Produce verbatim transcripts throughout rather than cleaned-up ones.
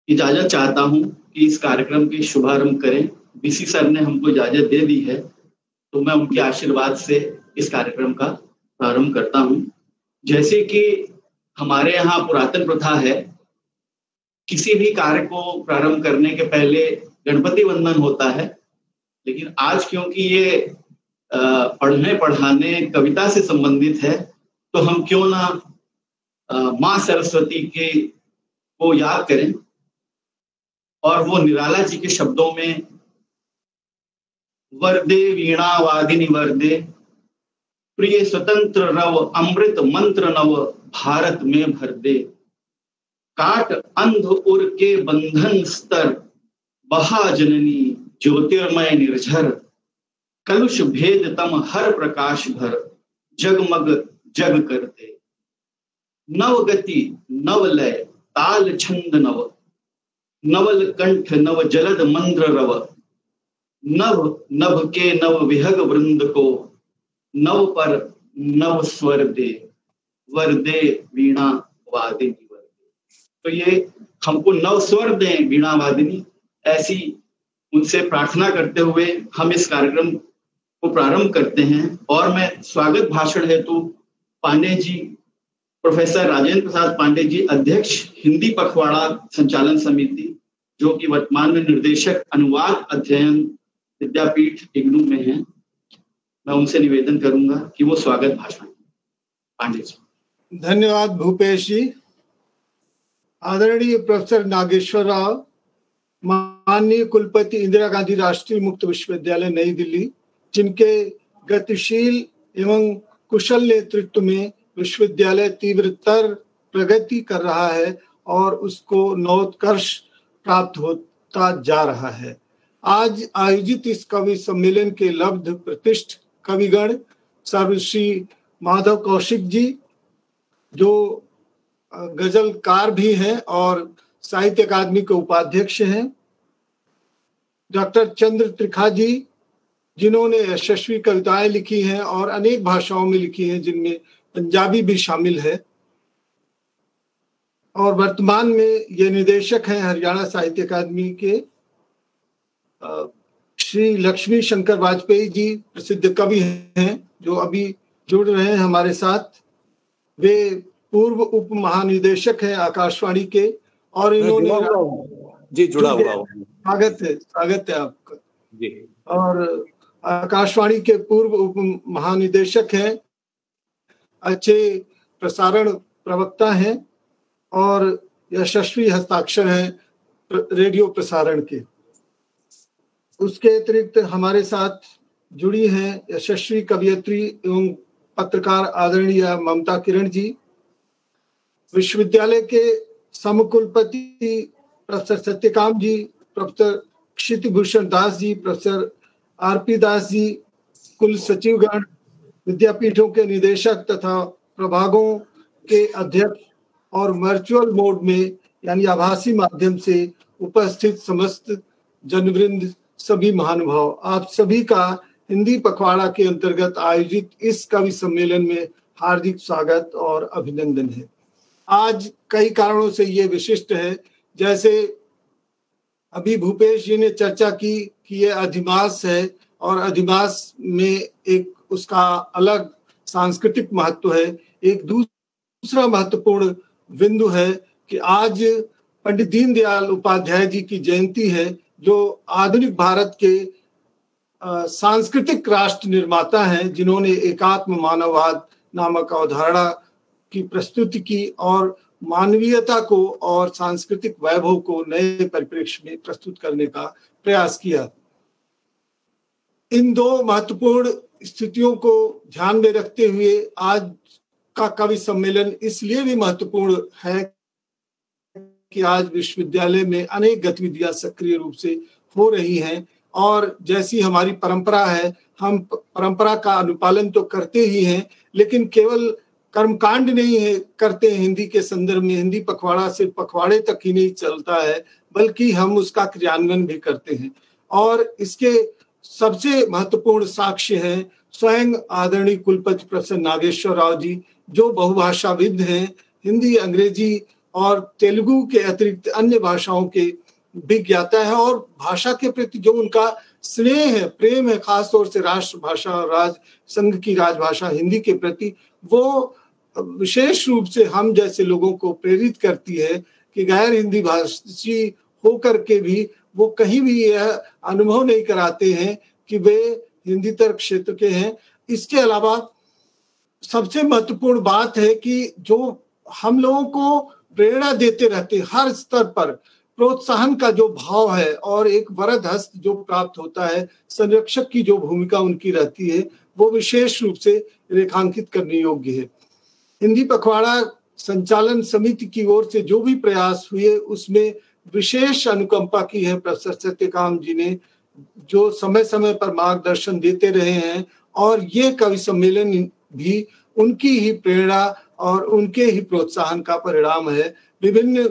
इजाजत चाहता हूं कि इस कार्यक्रम की शुभारंभ करें। बीसी सर ने हमको इजाजत दे दी है, तो मैं उनके आशीर्वाद से इस कार्यक्रम का प्रारंभ करता हूं। जैसे कि हमारे यहाँ पुरातन प्रथा है, किसी भी कार्य को प्रारंभ करने के पहले गणपति वंदन होता है, लेकिन आज क्योंकि ये पढ़ने पढ़ाने कविता से संबंधित है, तो हम क्यों ना माँ सरस्वती के को याद करें और वो निराला जी के शब्दों में वरदे वीणा वादिनी वरदे, प्रिय स्वतंत्र रव अमृत मंत्र नव, भारत में भर दे, काट अंध उर के बंधन स्तर, बहा जननी ज्योतिर्मय निर्झर, कलुष भेद तम हर प्रकाश भर, जगमग जग करते। नव गति नव लय ताल छंद नव, नवल कंठ नव जलद मंद्र रव, नभ नभ के नव विहग वृंद को, नव पर नव स्वर दे, वरदे वीणा वादिनी वरदे। तो ये हमको नव स्वर दें वीणा वादिनी, ऐसी उनसे प्रार्थना करते हुए हम इस कार्यक्रम को प्रारंभ करते हैं। और मैं स्वागत भाषण हेतु पांडे जी, प्रोफेसर राजेंद्र प्रसाद पांडे जी, अध्यक्ष हिंदी पखवाड़ा संचालन समिति, जो कि वर्तमान में निर्देशक अनुवाद अध्ययन विद्यापीठ इग्नू में हैं, मैं उनसे निवेदन करूंगा कि वो स्वागत भाषण। पांडे जी। धन्यवाद भूपेश जी। आदरणीय प्रोफेसर नागेश्वर राव, माननीय कुलपति इंदिरा गांधी राष्ट्रीय मुक्त विश्वविद्यालय नई दिल्ली, जिनके गतिशील एवं कुशल नेतृत्व में विश्वविद्यालय तीव्रतर प्रगति कर रहा है और उसको नवोत्कर्ष प्राप्त होता जा रहा है। आज आयोजित इस कवि सम्मेलन के लब्ध प्रतिष्ठ कविगण सर्वश्री माधव कौशिक जी, जो गजलकार भी हैं और साहित्य अकादमी के उपाध्यक्ष हैं, डॉक्टर चंद्र त्रिखा जी, जिन्होंने यशस्वी कविताएं लिखी हैं और अनेक भाषाओं में लिखी हैं, जिनमें पंजाबी भी शामिल है, और वर्तमान में ये निदेशक हैं हरियाणा साहित्य अकादमी के। श्री लक्ष्मी शंकर वाजपेयी जी प्रसिद्ध कवि हैं, जो अभी जुड़ रहे हैं हमारे साथ। वे पूर्व उप महानिदेशक हैं आकाशवाणी के, और इन्होंने जी जुड़ा हुआ स्वागत है स्वागत है आपका जी। और आकाशवाणी के पूर्व उप महानिदेशक हैं, अच्छे प्रसारण प्रवक्ता हैं और यशस्वी हस्ताक्षर हैं रेडियो प्रसारण के। उसके अतिरिक्त हमारे साथ जुड़ी हैं यशस्वी कवयित्री एवं पत्रकार आदरणीय ममता किरण जी, विश्वविद्यालय के समकुलपति professor Satyakam ji, professor Kshitibhushan Das ji, professor RP Das ji, कुल सचिवगण, विद्यापीठों के निदेशक तथा प्रभागों के अध्यक्ष, और वर्चुअल मोड में यानी आभासी माध्यम से उपस्थित समस्त जनवृंद, सभी महानुभाव, आप सभी का हिंदी पखवाड़ा के अंतर्गत आयोजित इस कवि सम्मेलन में हार्दिक स्वागत और अभिनंदन है। आज कई कारणों से ये विशिष्ट है, जैसे अभी भूपेश जी ने चर्चा की कि ये अधिमास है और अधिमास में एक उसका अलग सांस्कृतिक महत्व है। एक दूसरा महत्वपूर्ण बिंदु है कि आज पंडित दीनदयाल उपाध्याय जी की जयंती है, जो आधुनिक भारत के सांस्कृतिक राष्ट्र निर्माता हैं, जिन्होंने एकात्म मानववाद नामक अवधारणा की प्रस्तुति की और मानवीयता को और सांस्कृतिक वैभव को नए परिप्रेक्ष्य में प्रस्तुत करने का प्रयास किया। इन दो महत्वपूर्ण स्थितियों को ध्यान में रखते हुए आज का कवि सम्मेलन इसलिए भी महत्वपूर्ण है कि आज विश्वविद्यालय में अनेक गतिविधियां सक्रिय रूप से हो रही हैं, और जैसी हमारी परंपरा है, हम परंपरा का अनुपालन तो करते ही हैं, लेकिन केवल कर्मकांड नहीं है करते हैं हिंदी के संदर्भ में। हिंदी पखवाड़ा सिर्फ पखवाड़े तक ही नहीं चलता है, बल्कि हम उसका क्रियान्वयन भी करते हैं। और इसके सबसे महत्वपूर्ण साक्ष्य हैं स्वयं आदरणीय कुलपति प्रोफेसर नागेश्वर राव जी, जो बहुभाषाविद हैं, हिंदी, अंग्रेजी और तेलुगु के अतिरिक्त अन्य भाषाओं के भी ज्ञाता है, और भाषा के प्रति जो उनका स्नेह है, प्रेम है, खासतौर से राष्ट्रभाषा और राज संघ की राजभाषा हिंदी के प्रति, वो विशेष रूप से हम जैसे लोगों को प्रेरित करती है कि गैर हिंदी भाषी होकर के भी वो कहीं भी यह अनुभव नहीं कराते हैं कि वे हिंदी तर क्षेत्र के हैं। इसके अलावा सबसे महत्वपूर्ण बात है कि जो हम लोगों को प्रेरणा देते रहते हर स्तर पर, प्रोत्साहन का जो भाव है और एक वरद हस्त जो प्राप्त होता है, संरक्षक की जो भूमिका उनकी रहती है, वो विशेष रूप से रेखांकित करने योग्य है। हिंदी पखवाड़ा संचालन समिति की ओर से जो भी प्रयास हुए उसमें विशेष अनुकंपा की है प्रोफेसर सत्यकाम जी ने, जो समय समय पर मार्गदर्शन देते रहे हैं, और ये कवि सम्मेलन भी उनकी ही प्रेरणा और उनके ही प्रोत्साहन का परिणाम है। विभिन्न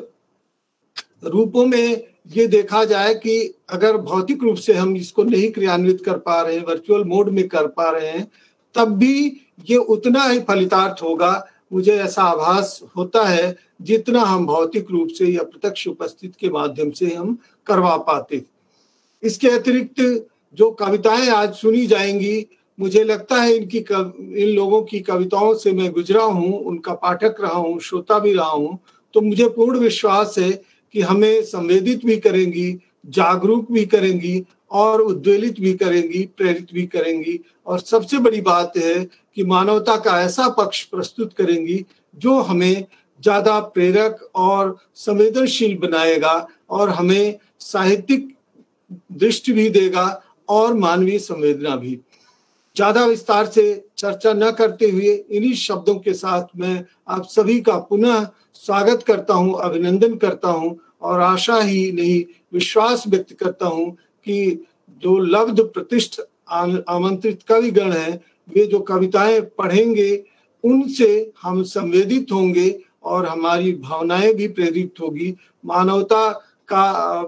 रूपों में ये देखा जाए कि अगर भौतिक रूप से हम इसको नहीं क्रियान्वित कर पा रहे हैं, वर्चुअल मोड में कर पा रहे हैं, तब भी ये उतना ही फलितार्थ होगा, मुझे ऐसा आभास होता है, जितना हम भौतिक रूप से या प्रत्यक्ष उपस्थित के माध्यम से हम करवा पाते। इसके अतिरिक्त जो कविताएं आज सुनी जाएंगी, मुझे लगता है इनकी कव, इन लोगों की कविताओं से मैं गुजरा हूं, उनका पाठक रहा हूं, श्रोता भी रहा हूं, तो मुझे पूर्ण विश्वास है कि हमें संवेदित भी करेंगी, जागरूक भी करेंगी और उद्वेलित भी करेंगी, प्रेरित भी करेंगी, और सबसे बड़ी बात है कि मानवता का ऐसा पक्ष प्रस्तुत करेंगी जो हमें ज्यादा प्रेरक और संवेदनशील बनाएगा और हमें साहित्यिक दृष्टि भी देगा और मानवीय संवेदना भी। ज्यादा विस्तार से चर्चा न करते हुए इन्हीं शब्दों के साथ मैं आप सभी का पुनः स्वागत करता हूं, अभिनंदन करता हूं, और आशा ही नहीं विश्वास व्यक्त करता हूं कि जो लब्ध प्रतिष्ठ आमंत्रित कविगण हैं, वे जो कविताएं पढ़ेंगे उनसे हम संवेदित होंगे और हमारी भावनाएं भी प्रेरित होगी, मानवता का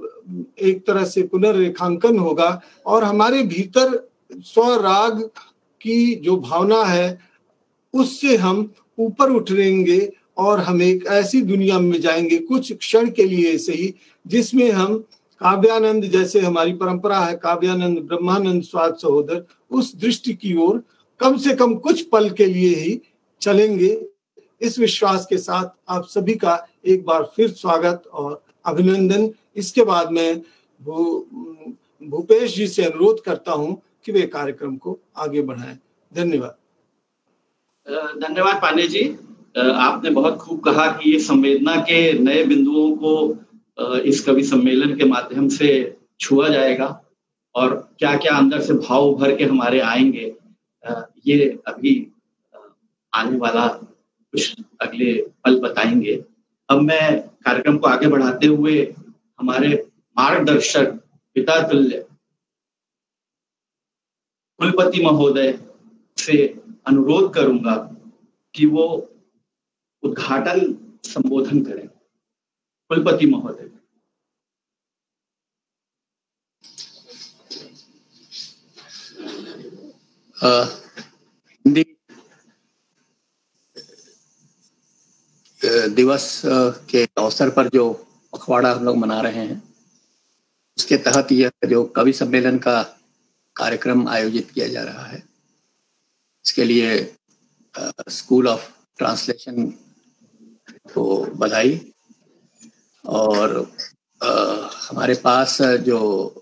एक तरह से पुनर्रेखांकन होगा, और हमारे भीतर स्वराग की जो भावना है उससे हम ऊपर उठेंगे और हम एक ऐसी दुनिया में जाएंगे कुछ क्षण के लिए सही, जिसमें हम काव्यानंद, जैसे हमारी परंपरा है, काव्यानंद ब्रह्मानंद स्वाद सहोदर, उस दृष्टि की ओर कम से कम कुछ पल के लिए ही चलेंगे। इस विश्वास के साथ आप सभी का एक बार फिर स्वागत और अभिनंदन। इसके बाद मैं भूपेश जी से अनुरोध करता हूं कि वे कार्यक्रम को आगे बढ़ाएं। धन्यवाद। धन्यवाद पांडे जी, आपने बहुत खूब कहा कि ये संवेदना के नए बिंदुओं को इस कवि सम्मेलन के माध्यम से छुआ जाएगा और क्या क्या अंदर से भाव उभर के हमारे आएंगे, ये अभी आने वाला कुछ अगले पल बताएंगे। अब मैं कार्यक्रम को आगे बढ़ाते हुए हमारे मार्गदर्शक पिता तुल्य कुलपति महोदय से अनुरोध करूंगा कि वो उद्घाटन संबोधन करें। कुलपति महोदय। हिंदी दिवस के अवसर पर जो पखवाड़ा हम लोग मना रहे हैं, उसके तहत यह जो कवि सम्मेलन का कार्यक्रम आयोजित किया जा रहा है, इसके लिए स्कूल ऑफ ट्रांसलेशन को बधाई। और आ, हमारे पास जो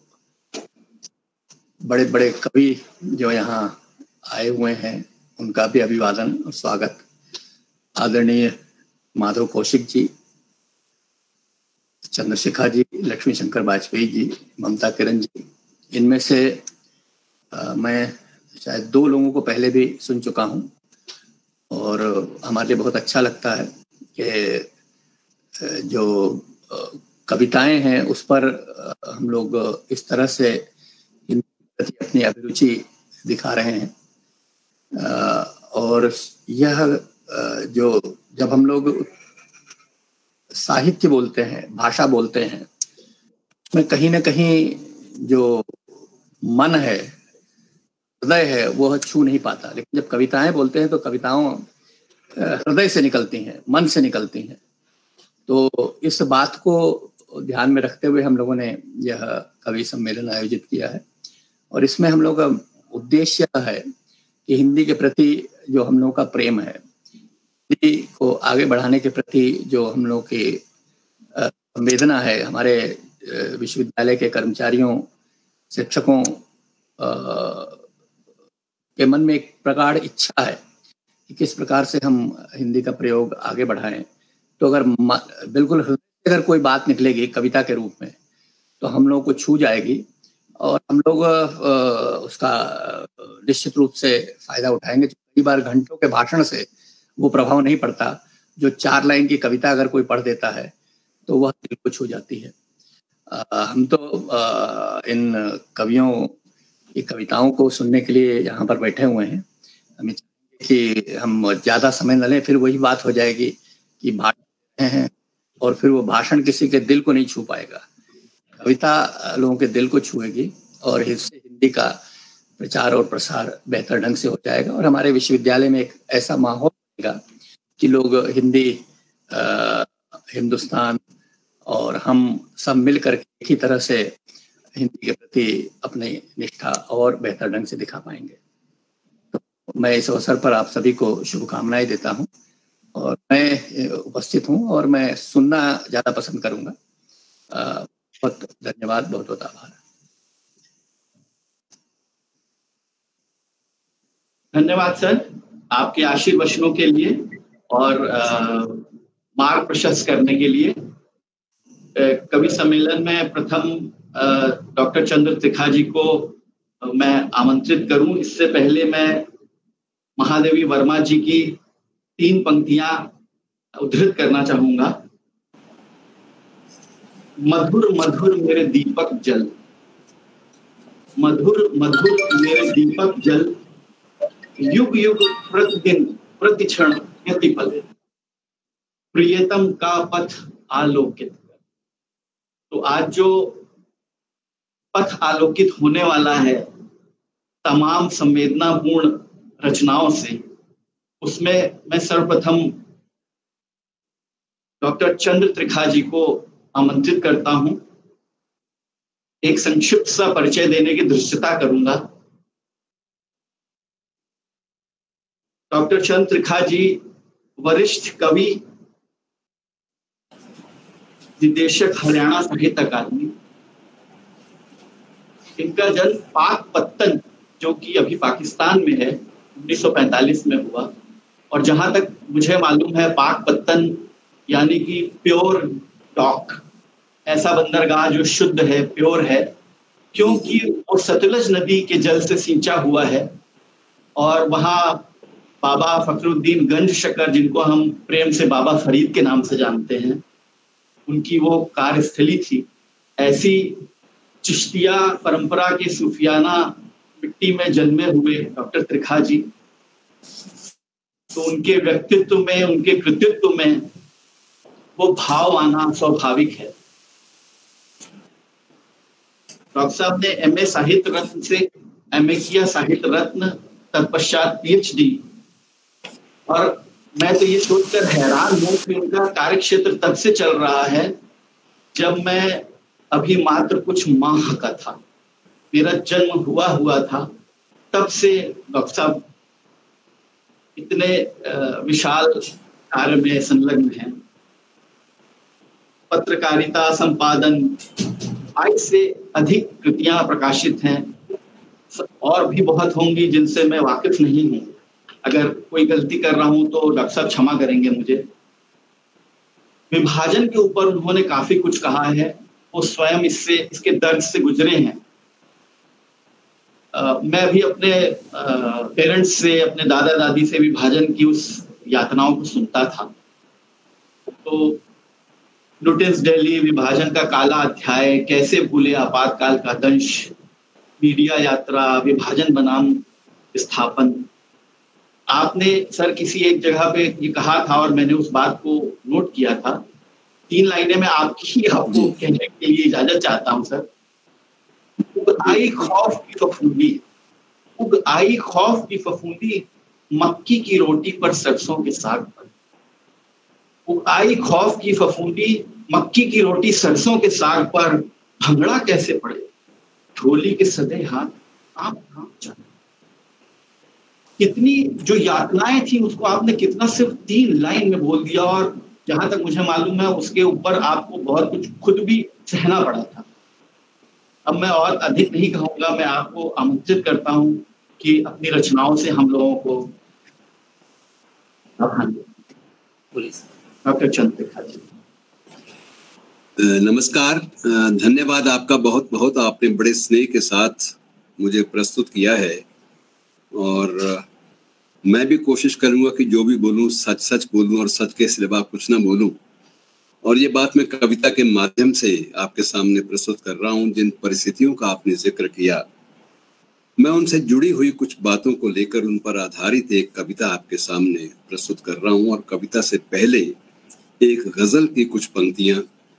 बड़े बड़े कवि जो यहाँ आए हुए हैं, उनका भी अभिवादन और स्वागत। आदरणीय माधव कौशिक जी, चंद्रशेखर जी, लक्ष्मी शंकर वाजपेयी जी, ममता किरण जी, इनमें से आ, मैं शायद दो लोगों को पहले भी सुन चुका हूँ और हमारे लिए बहुत अच्छा लगता है कि जो कविताएं हैं उस पर हम लोग इस तरह से अपनी अभिरुचि दिखा रहे हैं। और यह जो जब हम लोग साहित्य बोलते हैं, भाषा बोलते हैं, उसमें कहीं ना कहीं जो मन है, हृदय है, वो छू नहीं पाता। लेकिन जब कविताएं बोलते हैं तो कविताओं हृदय से निकलती हैं, मन से निकलती हैं। तो इस बात को ध्यान में रखते हुए हम लोगों ने यह कवि सम्मेलन आयोजित किया है। और इसमें हम लोग का उद्देश्य है कि हिंदी के प्रति जो हम लोगों का प्रेम है, हिंदी को आगे बढ़ाने के प्रति जो हम लोग की संवेदना है, हमारे विश्वविद्यालय के कर्मचारियों, शिक्षकों के मन में एक प्रगाढ़ इच्छा है कि किस प्रकार से हम हिंदी का प्रयोग आगे बढ़ाएं। तो अगर बिल्कुल अगर कोई बात निकलेगी कविता के रूप में तो हम लोग को छू जाएगी और हम लोग उसका निश्चित रूप से फायदा उठाएंगे। कई बार घंटों के भाषण से वो प्रभाव नहीं पड़ता, जो चार लाइन की कविता अगर कोई पढ़ देता है तो वह दिल को छू जाती है। आ, हम तो आ, इन कवियों की कविताओं को सुनने के लिए यहाँ पर बैठे हुए हैं। हम चाहेंगे कि हम ज़्यादा समय न लें, फिर वही बात हो जाएगी कि भाषण हैं और फिर वो भाषण किसी के दिल को नहीं छू पाएगा। कविता लोगों के दिल को छुएगी और इससे हिंदी का प्रचार और प्रसार बेहतर ढंग से हो जाएगा और हमारे विश्वविद्यालय में एक ऐसा माहौल बनेगा कि लोग हिंदी, आ, हिंदुस्तान और हम सब मिलकर एक ही तरह से हिंदी के प्रति अपनी निष्ठा और बेहतर ढंग से दिखा पाएंगे। तो मैं इस अवसर पर आप सभी को शुभकामनाएं देता हूं और मैं उपस्थित हूं और मैं सुनना ज़्यादा पसंद करूंगा। बहुत धन्यवाद, बहुत बहुत आभार। धन्यवाद सर आपके आशीर्वचनों के लिए और मार्ग प्रशस्त करने के लिए। कवि सम्मेलन में प्रथम डॉक्टर चंद्र त्रिखा जी को मैं आमंत्रित करूं, इससे पहले मैं महादेवी वर्मा जी की तीन पंक्तियां उद्धृत करना चाहूंगा। मधुर मधुर मेरे दीपक जल, मधुर मधुर मेरे दीपक जल, युग युग प्रतिदिन प्रतिक्षण प्रतिपल, प्रियतम का पथ आलोकित। तो आज जो पथ आलोकित होने वाला है तमाम संवेदनापूर्ण रचनाओं से, उसमें मैं सर्वप्रथम डॉक्टर चंद्र त्रिखा जी को आमंत्रित करता हूं। एक संक्षिप्त सा परिचय देने की दृश्यता करूंगा। डॉक्टर चंद्र त्रिखा जी वरिष्ठ कवि, निदेशक हरियाणा साहित्य अकादमी। इनका जन्म पाकपत्तन, जो कि अभी पाकिस्तान में है, उन्नीस सौ पैंतालीस में हुआ। और जहां तक मुझे मालूम है पाकपत्तन यानी कि प्योर डॉक, ऐसा बंदरगाह जो शुद्ध है, प्योर है, क्योंकि वो सतलज नदी के जल से सिंचा हुआ है। और वहाँ बाबा फखरुद्दीन गंज शकर, जिनको हम प्रेम से बाबा फरीद के नाम से जानते हैं, उनकी वो कार्यस्थली थी। ऐसी चिश्तिया परंपरा के सूफियाना मिट्टी में जन्मे हुए डॉक्टर त्रिखा जी, तो उनके व्यक्तित्व में, उनके कृतित्व में वो भाव आना स्वाभाविक है। डॉक्टर साहब ने एमए साहित्य रत्न से एमए किया, साहित्य रत्न, तत्पश्चात पीएचडी। और मैं तो ये सोचकर हैरान हूं कि उनका कार्यक्षेत्र तब से चल रहा है जब मैं अभी मात्र कुछ माह का था, मेरा जन्म हुआ हुआ था। तब से डॉक्टर साहब इतने विशाल कार्य में संलग्न हैं। पत्रकारिता, संपादन, आज से अधिक कृतियां प्रकाशित हैं और भी बहुत होंगी जिनसे मैं वाकिफ नहीं हूं। अगर कोई गलती कर रहा हूं तो डॉक्टर साहब क्षमा करेंगे मुझे। विभाजन के ऊपर उन्होंने काफी कुछ कहा है, वो स्वयं इससे, इसके दर्द से गुजरे हैं। आ, मैं भी अपने पेरेंट्स से, अपने दादा दादी से विभाजन की उस यातनाओं को सुनता था। तो नोटिस दिल्ली, विभाजन का काला अध्याय, कैसे भूले आपातकाल का दंश, मीडिया यात्रा, विभाजन बनाम स्थापन। आपने सर किसी एक जगह पे ये कहा था और मैंने उस बात को नोट किया था। तीन लाइनें में आपकी आपको कहने के लिए इजाजत चाहता हूं सर। उग आई खौफ की फफूंदी, उग आई खौफ की फफूंदी, मक्की की रोटी पर सरसों के साग पर। वो आई खौफ की फफूंदी, मक्की की रोटी सरसों के साग पर भंगड़ा कैसे पड़े, ढोली के सदे हाथ आप कांप जाए। कितनी जो यातनाएं थी उसको आपने कितना सिर्फ तीन लाइन में बोल दिया, और जहां तक मुझे मालूम है उसके ऊपर आपको बहुत कुछ खुद भी सहना पड़ा था। अब मैं और अधिक नहीं कहूंगा, मैं आपको आमंत्रित करता हूं कि अपनी रचनाओं से हम लोगों को डॉक्टर चंद्रलेखा जी। नमस्कार, धन्यवाद आपका बहुत बहुत। आपने बड़े स्नेह के साथ मुझे प्रस्तुत किया है और मैं भी कोशिश करूंगा कि जो भी बोलूं सच सच बोलूं और सच के सिवा कुछ ना बोलूं। और ये बात मैं कविता के माध्यम से आपके सामने प्रस्तुत कर रहा हूं। जिन परिस्थितियों का आपने जिक्र किया, मैं उनसे जुड़ी हुई कुछ बातों को लेकर उन पर आधारित एक कविता आपके सामने प्रस्तुत कर रहा हूं। और कविता से पहले एक गजल की कुछ पंक्तियां,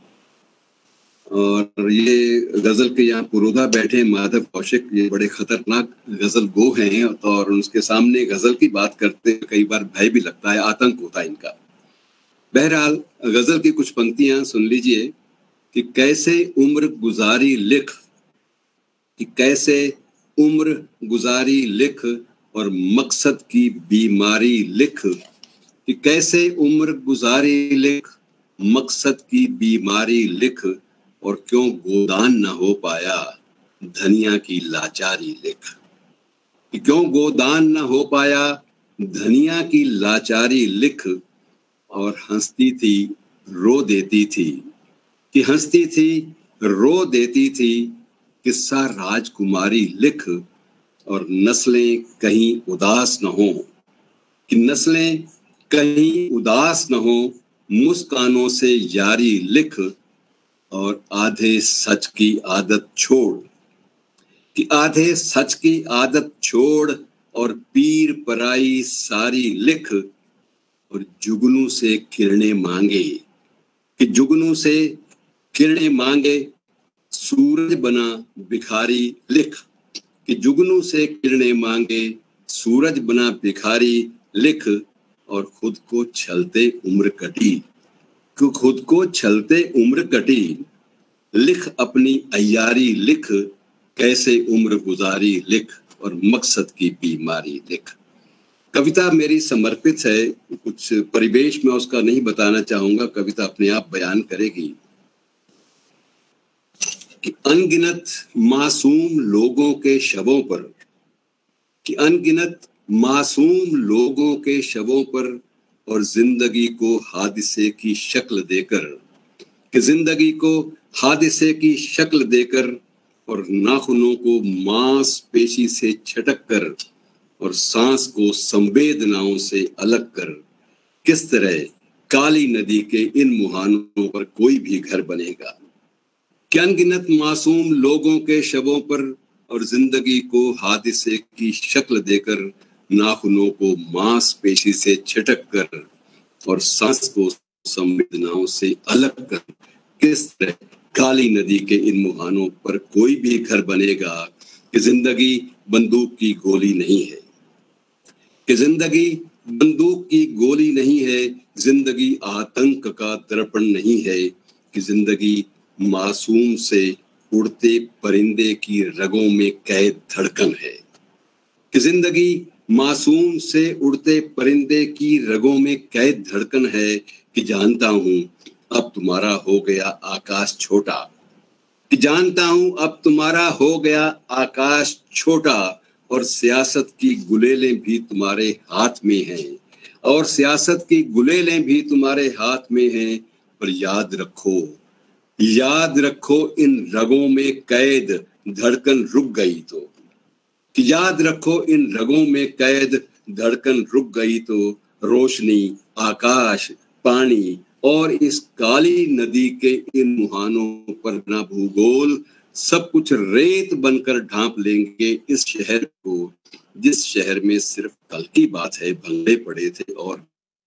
और ये गजल के यहाँ पुरोधा बैठे माधव कौशिक, ये बड़े खतरनाक गजल गो हैं और उसके सामने गजल की बात करते कई बार भय भी लगता है, आतंक होता है इनका। बहरहाल गजल की कुछ पंक्तियां सुन लीजिए कि कैसे उम्र गुजारी लिख, कि कैसे उम्र गुजारी लिख और मकसद की बीमारी लिख, कि कैसे उम्र गुजारी लिख मकसद की बीमारी लिख, और क्यों गोदान न हो पाया धनिया की लाचारी लिख, कि क्यों गोदान न हो पाया धनिया की लाचारी लिख। और हंसती थी रो देती थी, कि हंसती थी रो देती थी किस्सा राजकुमारी लिख, और नस्लें कहीं उदास न हो, कि नस्लें कहीं उदास न हो मुस्कानों से यारी लिख, और आधे सच की आदत छोड़, कि आधे सच की आदत छोड़ और पीर पराई सारी लिख, और जुगनू से किरणें मांगे, कि जुगनू से किरणें मांगे सूरज बना भिखारी लिख, कि जुगनू से किरणें मांगे सूरज बना भिखारी लिख, और खुद को छलते उम्र कटी, कि खुद को छलते उम्र कटी लिख अपनी अय्यारी लिख, कैसे उम्र गुजारी लिख और मकसद की बीमारी लिख। कविता मेरी समर्पित है, कुछ परिवेश में उसका नहीं बताना चाहूंगा, कविता अपने आप बयान करेगी। कि अनगिनत मासूम लोगों के शवों पर, कि अनगिनत मासूम लोगों के शवों पर और जिंदगी को हादिसे की शक्ल देकर, कि जिंदगी को हादिसे की शक्ल देकर और नाखूनों को मांसपेशी से छटक कर और सांस को संवेदनाओं से अलग कर, किस तरह काली नदी के इन मुहानों पर कोई भी घर बनेगा। कि अनगिनत मासूम लोगों के शवों पर और जिंदगी को हादिसे की शक्ल देकर, नाखूनों को मांसपेशी से छटक कर और सांस को संवेदनाओं से अलग कर, किस तरह काली नदी के इन मुहानों पर कोई भी घर बनेगा। कि जिंदगी बंदूक की गोली नहीं है, कि जिंदगी बंदूक की गोली नहीं है, जिंदगी आतंक का दर्पण नहीं है, कि जिंदगी मासूम से उड़ते परिंदे की रगों में कैद धड़कन है, कि जिंदगी मासूम से उड़ते परिंदे की रगों में कैद धड़कन है। कि जानता हूं अब तुम्हारा हो गया आकाश छोटा, कि जानता हूं अब तुम्हारा हो गया आकाश छोटा, और सियासत की गुलेलें भी तुम्हारे हाथ में हैं, और सियासत की गुलेलें भी तुम्हारे हाथ में हैं। पर याद रखो, याद रखो इन रगों में कैद धड़कन रुक गई तो, कि याद रखो इन रगों में कैद धड़कन रुक गई तो, रोशनी, आकाश, पानी और इस काली नदी के इन मुहानों पर ना भूगोल सब कुछ रेत बनकर ढांप लेंगे इस शहर को, जिस शहर में सिर्फ कल की बात है भंगड़े पड़े थे और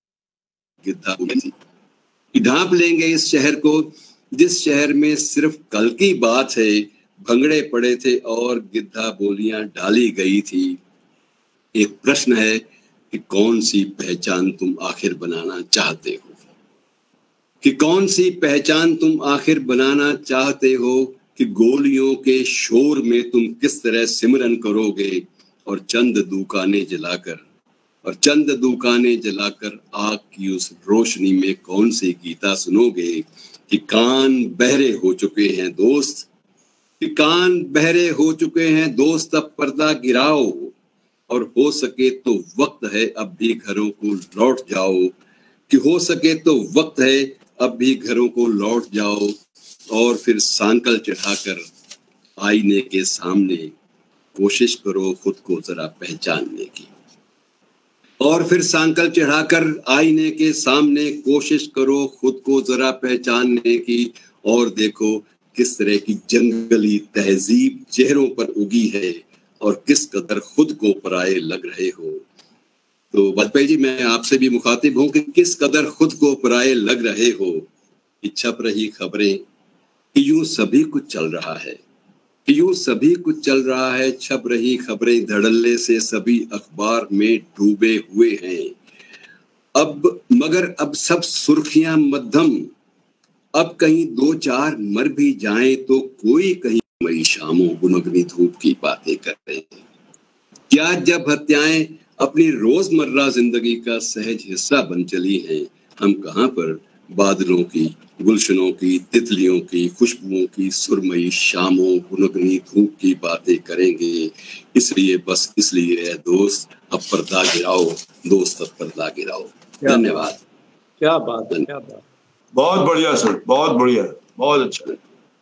गिद्धा बोली थी। ढांप लेंगे इस शहर को जिस शहर में सिर्फ कल की बात है भंगड़े पड़े थे और गिद्धा बोलियां डाली गई थी। एक प्रश्न है कि कौन सी पहचान तुम आखिर बनाना चाहते हो। कि कौन सी पहचान तुम आखिर बनाना चाहते हो, कि गोलियों के शोर में तुम किस तरह सिमरन करोगे, और चंद दुकानें जलाकर और चंद दुकानें जलाकर आग की उस रोशनी में कौन सी गीता सुनोगे। कि कान बहरे हो चुके हैं दोस्त, कि कान बहरे हो चुके हैं दोस्त, अब पर्दा गिराओ, और हो सके तो वक्त है अब भी घरों को लौट जाओ। कि हो सके तो वक्त है अब भी घरों को लौट जाओ, और फिर सांकल चढ़ाकर आईने के सामने कोशिश करो खुद को जरा पहचानने की। और फिर सांकल चढ़ाकर आईने के सामने कोशिश करो खुद को जरा पहचानने की, और देखो किस तरह की जंगली तहजीब चेहरों पर उगी है, और किस कदर खुद को पराये लग रहे हो। तो वाजपेयी जी, मैं आपसे भी मुखातिब हूं कि किस कदर खुद को पराये लग रहे हो। कि छप रही खबरें कि यूं सभी कुछ चल रहा है, कि यूं सभी कुछ चल रहा है, छप रही खबरें धड़ल्ले से सभी अखबार में डूबे हुए हैं। अब मगर अब सब सुर्खियां मध्यम, अब कहीं दो चार मर भी जाएं तो कोई कहीं मई शामों गुनगनी धूप की बातें कर रहे हैं। क्या जब हत्याएं अपनी रोजमर्रा जिंदगी का सहज हिस्सा बन चली हैं, हम कहां पर बादलों की, गुलशनों की, तितलियों की, खुशबुओं की सुरमई शामों गुनगनी धूप की बातें करेंगे। इसलिए बस इसलिए है दोस्त अब पर्दा गिराओ, दोस्त अब पर्दा गिराओ। धन्यवाद। क्या बात है, क्या बात। बहुत बढ़िया सर, बहुत बढ़िया, बहुत अच्छा।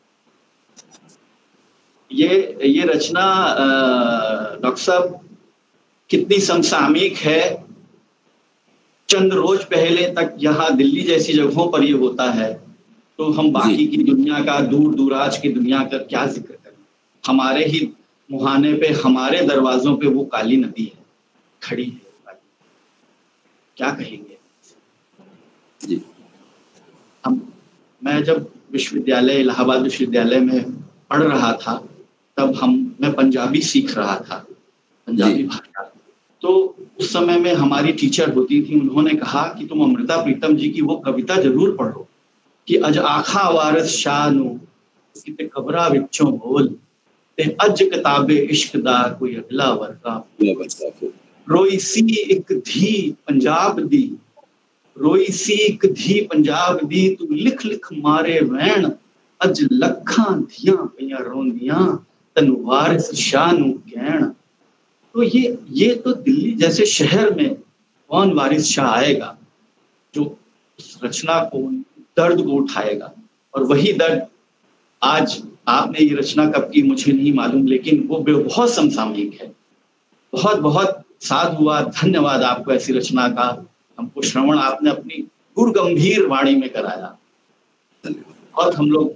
ये ये रचना डॉक्टर साहब कितनी समसामयिक है। चंद रोज पहले तक यहाँ दिल्ली जैसी जगहों पर ये होता है, तो हम बाकी की दुनिया का, दूर दूराज की दुनिया का क्या जिक्र करें। हमारे ही मुहाने पे, हमारे दरवाजों पे वो काली नदी है, खड़ी है, क्या कहेंगे जी। हम मैं जब विश्वविद्यालय, इलाहाबाद विश्वविद्यालय में पढ़ रहा था, तब हम मैं पंजाबी सीख रहा था, पंजाबी भाषा। तो उस समय में हमारी टीचर होती थी, उन्होंने कहा कि तुम अमृता प्रीतम जी की वो कविता जरूर पढ़ो कि अज आखा वारिस शाह नू किते कबरा विचों बोल ते अज किताबे इश्क दा कोई अगला वर्गा रोई सी एक धी पंजाब दी, रोई सी एक धी पंजाब दी, तू लिख लिख मारे वैन अज लखां धियां पईयां रोंदियां तन वारिस शाह नू कहण। तो ये ये तो दिल्ली जैसे शहर में कौन वारिस शाह आएगा जो उस रचना को, दर्द को उठाएगा। और वही दर्द आज, आपने ये रचना कब की मुझे नहीं मालूम, लेकिन वो बहुत समसामयिक है। बहुत बहुत साधुवाद, धन्यवाद आपको ऐसी रचना का हमको श्रवण आपने अपनी गुर गंभीर वाणी में कराया। और हम लोग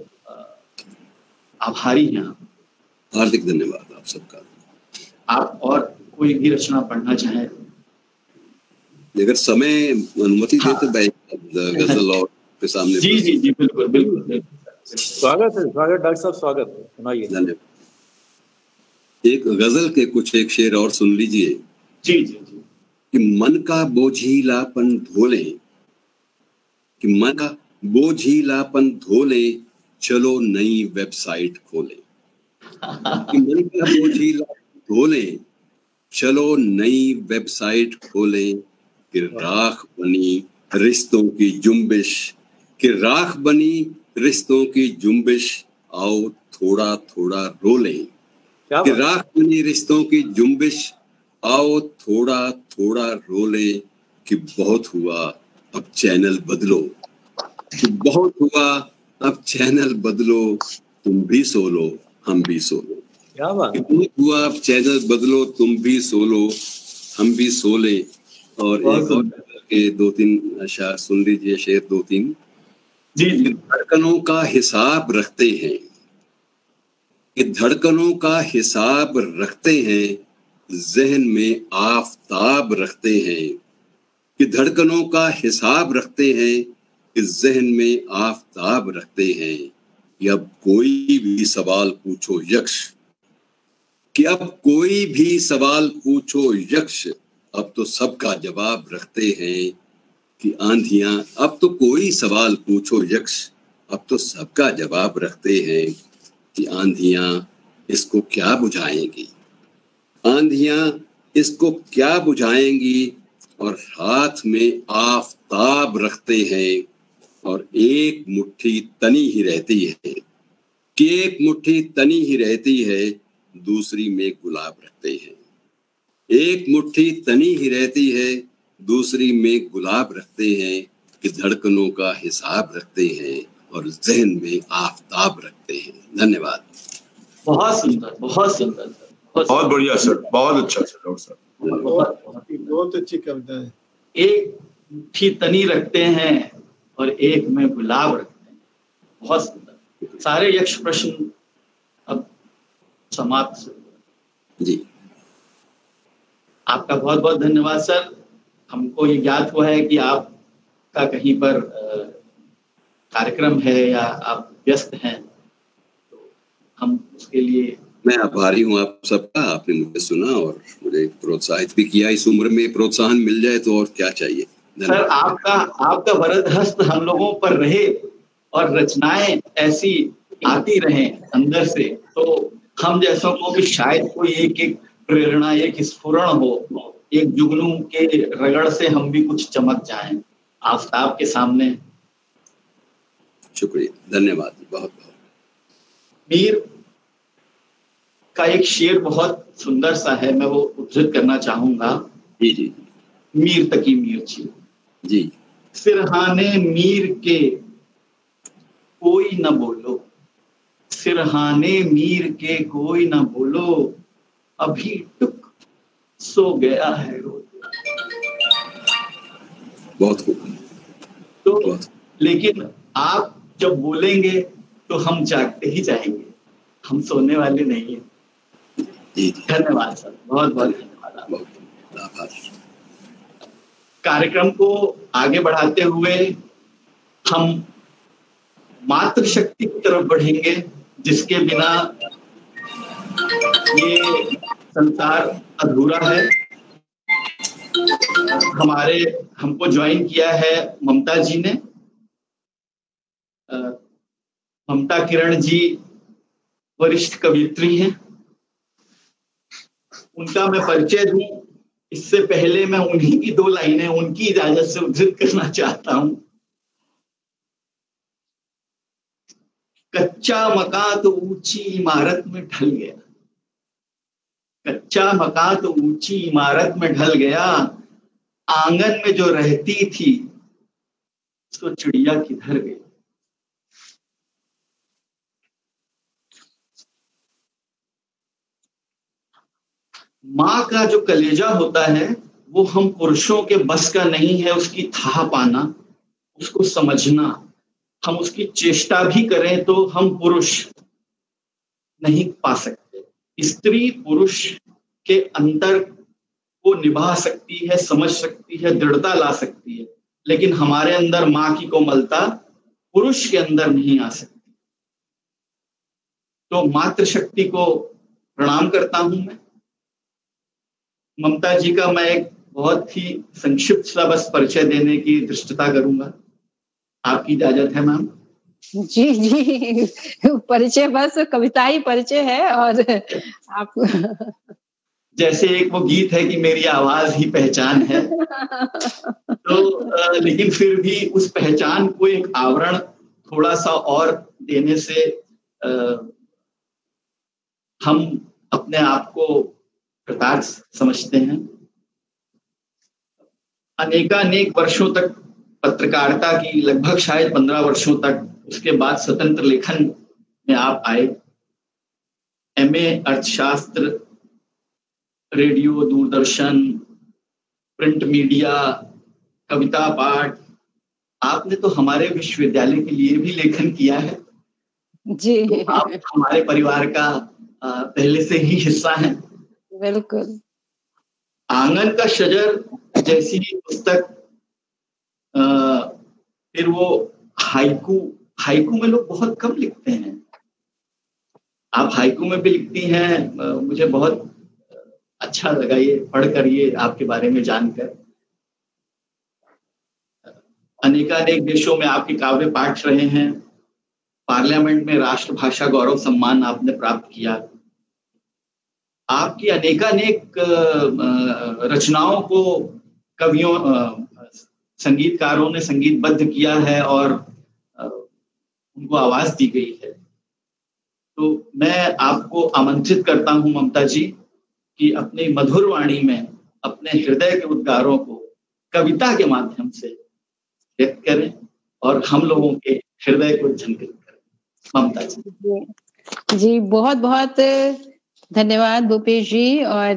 आभारी हैं। हार्दिक धन्यवाद आप सबका। आप और कोई भी रचना पढ़ना चाहें, अगर समय अनुमति दे तो मैं गजल और के सामने। जी जी जी बिल्कुल बिल्कुल बिल्कुल। स्वागत है, स्वागत डॉक्टर साहब, स्वागत है, सुनाइए। धन्यवाद। एक गजल के कुछ एक शेर और सुन लीजिए। जी जी जी। कि मन का बोझीलापन धोले, कि मन का बोझीलापन धोले, चलो नई वेबसाइट खोले। कि मन का बोझीलापन धोले, चलो नई वेबसाइट खोले। कि राख बनी रिश्तों की जुम्बिश, कि राख बनी रिश्तों की जुम्बिश, आओ थोड़ा थोड़ा रोले। कि राख बनी रिश्तों की जुम्बिश, आओ थोड़ा थोड़ा रोले। कि बहुत हुआ अब चैनल बदलो, कि बहुत हुआ अब चैनल बदलो, तुम भी सो लो हम भी सो लो। क्या बात। बहुत हुआ अब चैनल बदलो, तुम भी सो लो हम भी सो ले। और एक और के दो तीन अशार सुन लीजिए, शेर दो तीन। जी जी। धड़कनों का हिसाब रखते हैं, कि धड़कनों का हिसाब रखते हैं, जहन में आफताब रखते हैं। कि धड़कनों का हिसाब रखते हैं, कि जहन में आफताब रखते हैं। कि अब कोई भी सवाल पूछो यक्ष, कि अब कोई भी सवाल पूछो यक्ष, अब तो सबका जवाब रखते हैं। कि आंधियां, अब तो कोई सवाल पूछो यक्ष, अब तो सबका जवाब रखते हैं कि आंधियां इसको क्या बुझाएंगी, आंधियां इसको क्या बुझाएंगी, और हाथ में आफताब रखते हैं, और एक मुट्ठी तनी ही रहती है कि एक मुट्ठी तनी ही रहती है, दूसरी में गुलाब रखते हैं, एक मुट्ठी तनी ही रहती है, दूसरी में गुलाब रखते हैं, कि धड़कनों का हिसाब रखते हैं और जहन में आफताब रखते हैं। धन्यवाद। बहुत सुंदर, बहुत सुंदर सर, बहुत बढ़िया सर, बहुत अच्छा सर डॉक्टर साहब। बहुत बहुत अच्छी कविता है। एक मुट्ठी तनी रखते हैं और एक में गुलाब रखते हैं। बहुत सुंदर। सारे यक्ष प्रश्न अब समाप्त जी। आपका बहुत बहुत धन्यवाद सर। हमको ये ज्ञात हुआ है कि आपका कहीं पर कार्यक्रम है या आप व्यस्त हैं, तो हम उसके लिए मैं आभारी हूँ आप सबका। आपने मुझे सुना और मुझे प्रोत्साहित भी किया। इस उम्र में प्रोत्साहन मिल जाए तो और क्या चाहिए। सर आपका आपका वरद हस्त हम लोगों पर रहे और रचनाएं ऐसी आती रहे अंदर से, तो हम जैसों को भी शायद कोई एक एक प्रेरणा, एक स्फुरण हो, एक जुगनू के रगड़ से हम भी कुछ चमक जाएं आफताब के सामने। शुक्रिया, धन्यवाद, बहुत बहुत। मीर का एक शेर बहुत सुंदर सा है, मैं वो उद्धृत करना चाहूंगा। जी जी। मीर तकी मीर छी जी। सिरहाने मीर के कोई न बोलो, सिरहाने मीर के कोई न बोलो, अभी टुक सो गया है रो। बहुत खूब। तो बहुत। लेकिन आप जब बोलेंगे तो हम जागते ही जाएंगे, हम सोने वाले नहीं हैं। धन्यवाद सर, बहुत बहुत धन्यवाद। कार्यक्रम को आगे बढ़ाते हुए हम मातृशक्ति की तरफ बढ़ेंगे, जिसके बिना ये संसार अधूरा है। हमारे हमको ज्वाइन किया है ममता जी ने। ममता किरण जी वरिष्ठ कवियत्री हैं। उनका मैं परिचय दूं इससे पहले मैं उन्हीं की दो लाइनें उनकी इजाजत से उद्धृत करना चाहता हूं। कच्चा मकान तो ऊंची इमारत में ढल गया, कच्चा मकान तो ऊंची इमारत में ढल गया, आंगन में जो रहती थी तो चिड़िया किधर गई। माँ का जो कलेजा होता है वो हम पुरुषों के बस का नहीं है, उसकी था पाना, उसको समझना। हम उसकी चेष्टा भी करें तो हम पुरुष नहीं पा सकते। स्त्री पुरुष के अंतर को निभा सकती है, समझ सकती है, दृढ़ता ला सकती है, लेकिन हमारे अंदर माँ की कोमलता पुरुष के अंदर नहीं आ सकती। तो मातृशक्ति को प्रणाम करता हूं मैं। ममता जी का मैं एक बहुत ही संक्षिप्त सा बस परिचय देने की दृष्टता करूंगा, आपकी इजाजत है मैम? जी जी, परिचय बस कविता ही परिचय है। और आप जैसे एक वो गीत है कि मेरी आवाज ही पहचान है, तो आ, लेकिन फिर भी उस पहचान को एक आवरण थोड़ा सा और देने से आ, हम अपने आप को कृतार्थ समझते हैं। अनेकानेक वर्षों तक पत्रकारिता की, लगभग शायद पंद्रह वर्षों तक, उसके बाद स्वतंत्र लेखन में आप आए। एमए अर्थशास्त्र, रेडियो, दूरदर्शन, प्रिंट मीडिया, कविता पाठ, आपने तो हमारे विश्वविद्यालय के लिए भी लेखन किया है जी। तो आप हमारे परिवार का पहले से ही हिस्सा हैं। बिल्कुल। आंगन का शजर जैसी पुस्तक, फिर वो हाइकू, हाइकू में लोग बहुत कम लिखते हैं, आप हाइकू में भी लिखती हैं। मुझे बहुत अच्छा लगा ये पढ़कर, ये आपके बारे में जानकर। अनेकानेक देशों में आपके काव्य पाठ रहे हैं, पार्लियामेंट में राष्ट्रभाषा गौरव सम्मान आपने प्राप्त किया। आपकी अनेकानेक रचनाओं को कवियों संगीतकारों ने संगीतबद्ध किया है और उनको आवाज दी गई है। तो मैं आपको आमंत्रित करता हूं ममता जी कि अपनी मधुर वाणी में अपने हृदय के उद्गारों को कविता के माध्यम से व्यक्त करें और हम लोगों के हृदय को झंकृत करें। ममता जी। जी बहुत बहुत धन्यवाद भूपेश जी। और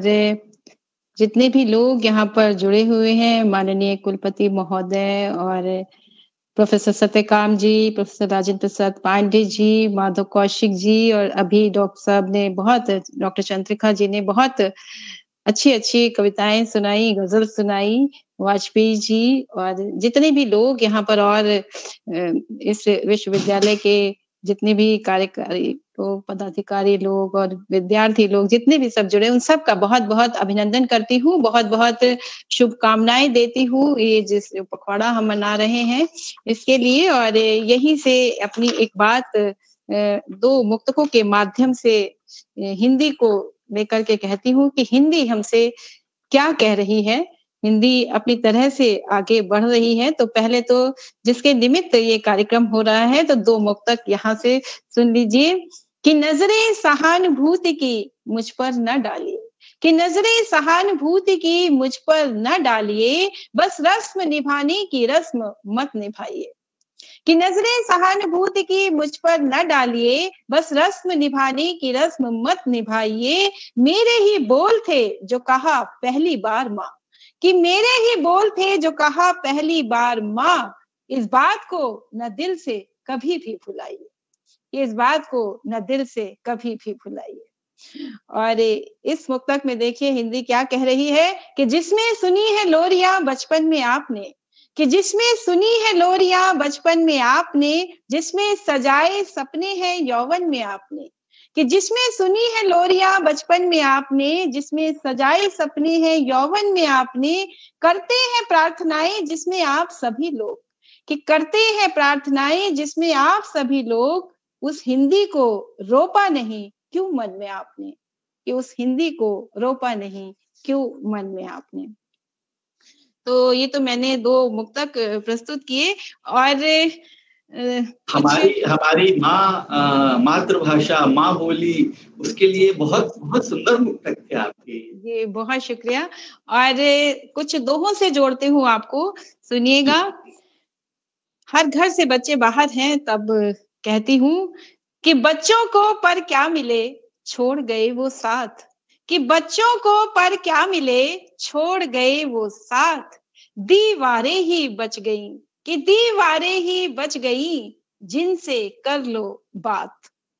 जितने भी लोग यहाँ पर जुड़े हुए हैं, माननीय कुलपति महोदय और प्रोफेसर सत्यकाम जी, प्रोफेसर राजेंद्र प्रसाद पांडे जी, माधव कौशिक जी, और अभी डॉक्टर साहब ने बहुत, डॉक्टर चंद्रिका जी ने बहुत अच्छी अच्छी कविताएं सुनाई, गजल सुनाई, वाजपेयी जी, और जितने भी लोग यहाँ पर और इस विश्वविद्यालय के जितने भी कार्यकारी लोग, पदाधिकारी लोग और विद्यार्थी लोग जितने भी सब जुड़े, उन सब का बहुत बहुत अभिनंदन करती हूँ, बहुत बहुत शुभकामनाएं देती हूँ ये जिस पखवाड़ा हम मना रहे हैं इसके लिए। और यहीं से अपनी एक बात दो मुक्तकों के माध्यम से हिंदी को लेकर के कहती हूँ कि हिंदी हमसे क्या कह रही है, हिंदी अपनी तरह से आगे बढ़ रही है। तो पहले तो जिसके निमित्त ये कार्यक्रम हो रहा है, तो दो मुक्तक यहाँ से सुन लीजिए कि नजरे सहानुभूति की मुझ पर न डालिए, कि नजरे सहानुभूति की मुझ पर न डालिए, बस रस्म निभाने की रस्म मत निभाइए। कि नजरे सहानुभूति की मुझ पर न डालिए, बस रस्म निभाने की रस्म मत निभाइए। मेरे ही बोल थे जो कहा पहली बार माँ, कि मेरे ही बोल थे जो कहा पहली बार माँ, इस बात को न दिल से कभी भी भुलाइए, इस बात को न दिल से कभी भी भुलाइए। और इस मुक्तक में देखिए हिंदी क्या कह रही है कि जिसमें सुनी है लोरियां बचपन में आपने, कि जिसमें सुनी है लोरियां बचपन में आपने, जिसमें सजाए सपने हैं यौवन में आपने, कि जिसमें सुनी है लोरियां बचपन में आपने, जिसमें सजाए सपने हैं यौवन में आपने, करते हैं प्रार्थनाएं जिसमें आप सभी लोग, कि करते हैं प्रार्थनाएं जिसमें आप सभी लोग, उस हिंदी को रोपा नहीं क्यों मन में आपने, कि उस हिंदी को रोपा नहीं क्यों मन में आपने। तो ये तो मैंने दो मुक्तक प्रस्तुत किए। और हमारी हमारी माँ मातृभाषा, माँ बोली, उसके लिए बहुत बहुत सुंदर मुक्तक थे आपके। जी बहुत शुक्रिया। और कुछ दोहों से जोड़ते हूँ आपको, सुनिएगा। हर घर से बच्चे बाहर हैं तब कहती हूँ कि बच्चों को पर क्या मिले छोड़ गए वो साथ, कि बच्चों को पर क्या मिले छोड़ गए वो साथ, दीवारें ही बच गई, कि दीवारें ही बच गई जिनसे कर लो बात,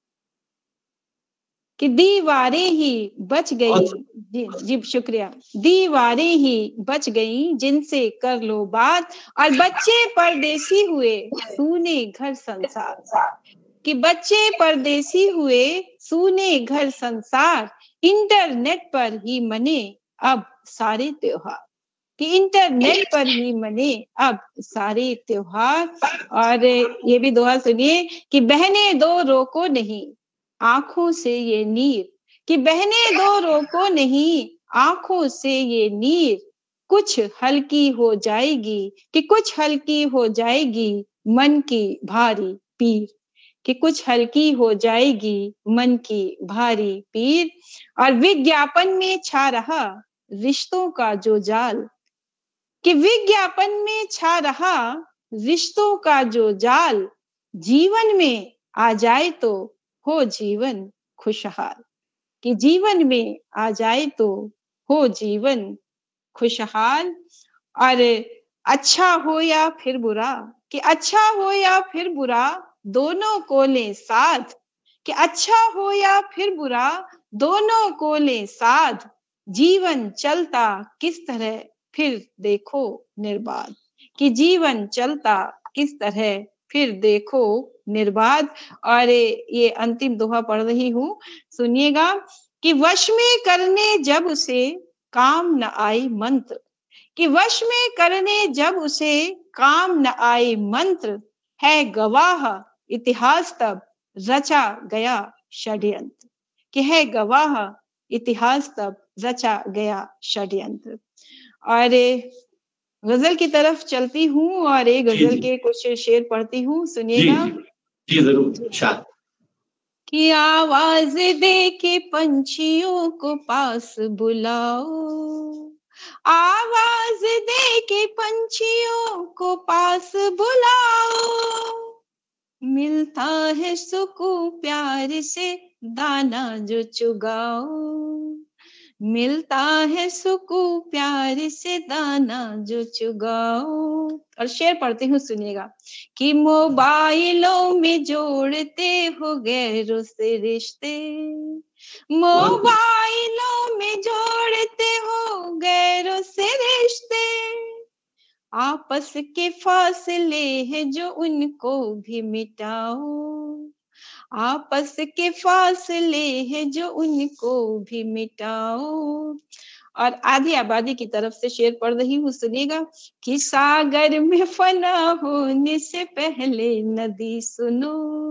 कि दीवारें ही बच गई। जी जी शुक्रिया। दीवारें ही बच गई जिनसे कर लो बात, और बच्चे परदेसी हुए सूने घर संसार, कि बच्चे परदेसी हुए सूने घर संसार, इंटरनेट पर ही मने अब सारे त्योहार, कि इंटरनेट पर ही मने अब सारे त्योहार। और ये भी दोहा सुनिए कि बहने दो रोको नहीं आंखों से ये नीर, कि बहने दो रोको नहीं आंखों से ये नीर, कुछ हल्की हो जाएगी, कि कुछ हल्की हो जाएगी मन की भारी पीर, कि कुछ हल्की हो जाएगी मन की भारी पीर। और विज्ञापन में छा रहा रिश्तों का जो जाल, कि विज्ञापन में छा रहा रिश्तों का जो जाल, जीवन में आ जाए तो हो जीवन खुशहाल, कि जीवन में आ जाए तो हो जीवन खुशहाल। और अच्छा हो या फिर बुरा, कि अच्छा हो या फिर बुरा दोनों को ले साथ, कि अच्छा हो या फिर बुरा दोनों को ले साथ, जीवन चलता किस तरह फिर देखो निर्बाध, कि जीवन चलता किस तरह फिर देखो निर्बाध। और ये अंतिम दोहा पढ़ रही हूँ, सुनिएगा कि वश में करने जब उसे काम न आई मंत्र, कि वश में करने जब उसे काम न आए मंत्र, है गवाह इतिहास तब रचा गया षड्यंत्र। कि है गवाह इतिहास तब रचा गया षड्यंत्र। और गजल की तरफ चलती हूँ और एक गजल के कुछ शेर पढ़ती हूँ, सुनिएगा। जी जरूर। शायद कि आवाज दे के पंछियों को पास बुलाओ, आवाज दे के पंछियों को पास बुलाओ, मिलता है सुकून प्यार से दाना जो चुगाओ, मिलता है सुकून प्यार से दाना जो चुगाओ। और शेर पढ़ती हूँ, सुनिएगा। कि मोबाइलों में जोड़ते हो गैरों से रिश्ते, मोबाइलों में जोड़ते हो गैरों से रिश्ते, आपस के फासले हैं जो उनको भी मिटाओ, आपस के फासले हैं जो उनको भी मिटाओ। और आधी आबादी की तरफ से शेर पढ़ रही हूँ, सुनिएगा। कि सागर में फना होने से पहले नदी सुनो,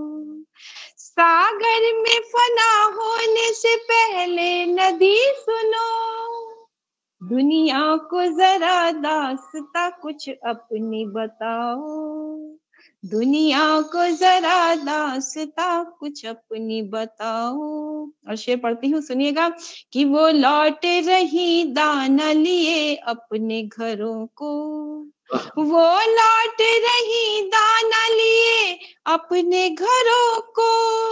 सागर में फना होने से पहले नदी सुनो, दुनिया को जरा दास्ता कुछ अपनी बताओ, दुनिया को जरा दास्ता कुछ अपनी बताओ। और शेर पढ़ती हूँ, सुनिएगा। कि वो लौट रही दाना लिए अपने घरों को, वो लौट रही दाना लिए अपने घरों को,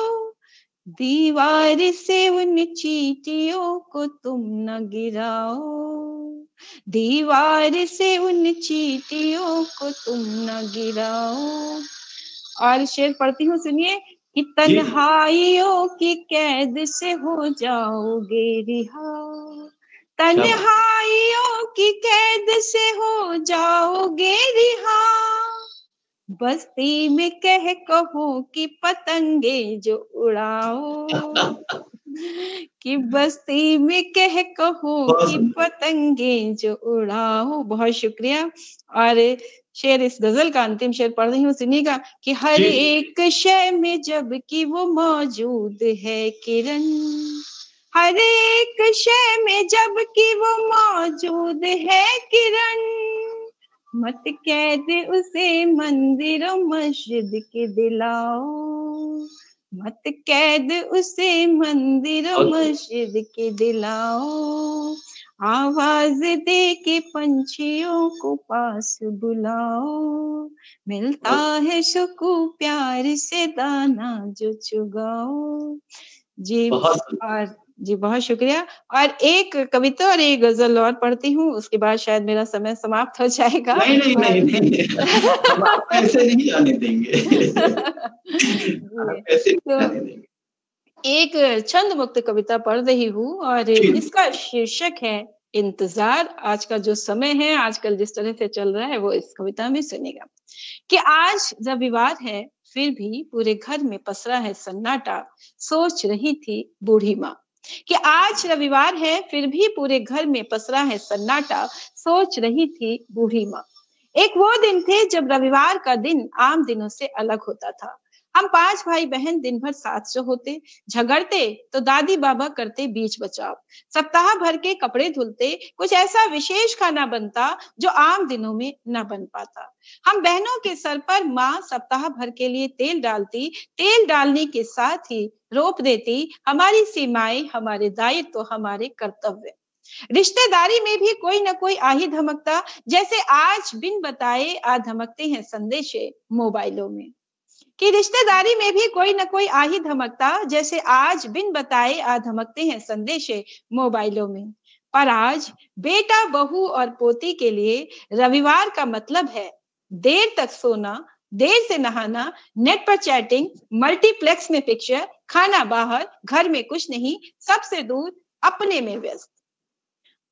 दीवार से उन चींटियों को तुम न गिराओ, दीवार से उन चींटियों को तुम न गिराओ। और शेर पढ़ती हूँ, सुनिए। कि तन्हाइयों की कैद से हो जाओगे रिहा, तन्हाइयों की कैद से हो जाओगे रिहा, बस्ती में कह कहो कि पतंगे जो उड़ाओ, कि बस्ती में कह कहो कि पतंगे जो उड़ाओ। बहुत शुक्रिया। और शेर, इस गजल का अंतिम शेर पढ़ रही हूँ, सुनिएगा। कि हर एक शय में जब कि वो मौजूद है किरण, हर एक शय में जब कि वो मौजूद है किरण, मत कैद उसे मंदिरों मस्जिद के दिलाओ, मत कैद उसे मंदिरों मस्जिद के दिलाओ, आवाज दे के पंछियों को पास बुलाओ, मिलता है सुकून प्यार से दाना जो चुगाओ। जी और जी बहुत शुक्रिया। और एक कविता और एक गजल और पढ़ती हूँ, उसके बाद शायद मेरा समय समाप्त हो जाएगा। नहीं नहीं नहीं नहीं, हम आपको ऐसे नहीं जाने देंगे। ऐसे नहीं जाने देंगे। एक छंद मुक्त कविता पढ़ रही हूँ और इसका शीर्षक है इंतजार। आज का जो समय है, आजकल जिस तरह से चल रहा है, वो इस कविता में सुनेगा। कि आज रविवार है फिर भी पूरे घर में पसरा है सन्नाटा, सोच रही थी बूढ़ी माँ। कि आज रविवार है फिर भी पूरे घर में पसरा है सन्नाटा, सोच रही थी बूढ़ी माँ। एक वो दिन थे जब रविवार का दिन आम दिनों से अलग होता था। हम पांच भाई बहन दिन भर साथ जो होते, झगड़ते तो दादी बाबा करते बीच बचाव, सप्ताह भर के कपड़े धुलते, कुछ ऐसा विशेष खाना बनता जो आम दिनों में न बन पाता। हम बहनों के सर पर माँ सप्ताह भर के लिए तेल डालती, तेल डालने के साथ ही रोप देती हमारी सीमाएं, हमारे दायित्व, हमारे कर्तव्य। रिश्तेदारी में भी कोई न कोई आ ही धमकता, जैसे आज बिन बताए आ धमकते हैं संदेशे मोबाइलों में। कि रिश्तेदारी में भी कोई न कोई आ ही धमकता, जैसे आज बिन बताए आ धमकते हैं संदेशे मोबाइलों में। पर आज बेटा, बहू और पोती के लिए रविवार का मतलब है देर तक सोना, देर से नहाना, नेट पर चैटिंग, मल्टीप्लेक्स में पिक्चर, खाना बाहर, घर में कुछ नहीं, सबसे दूर, अपने में व्यस्त।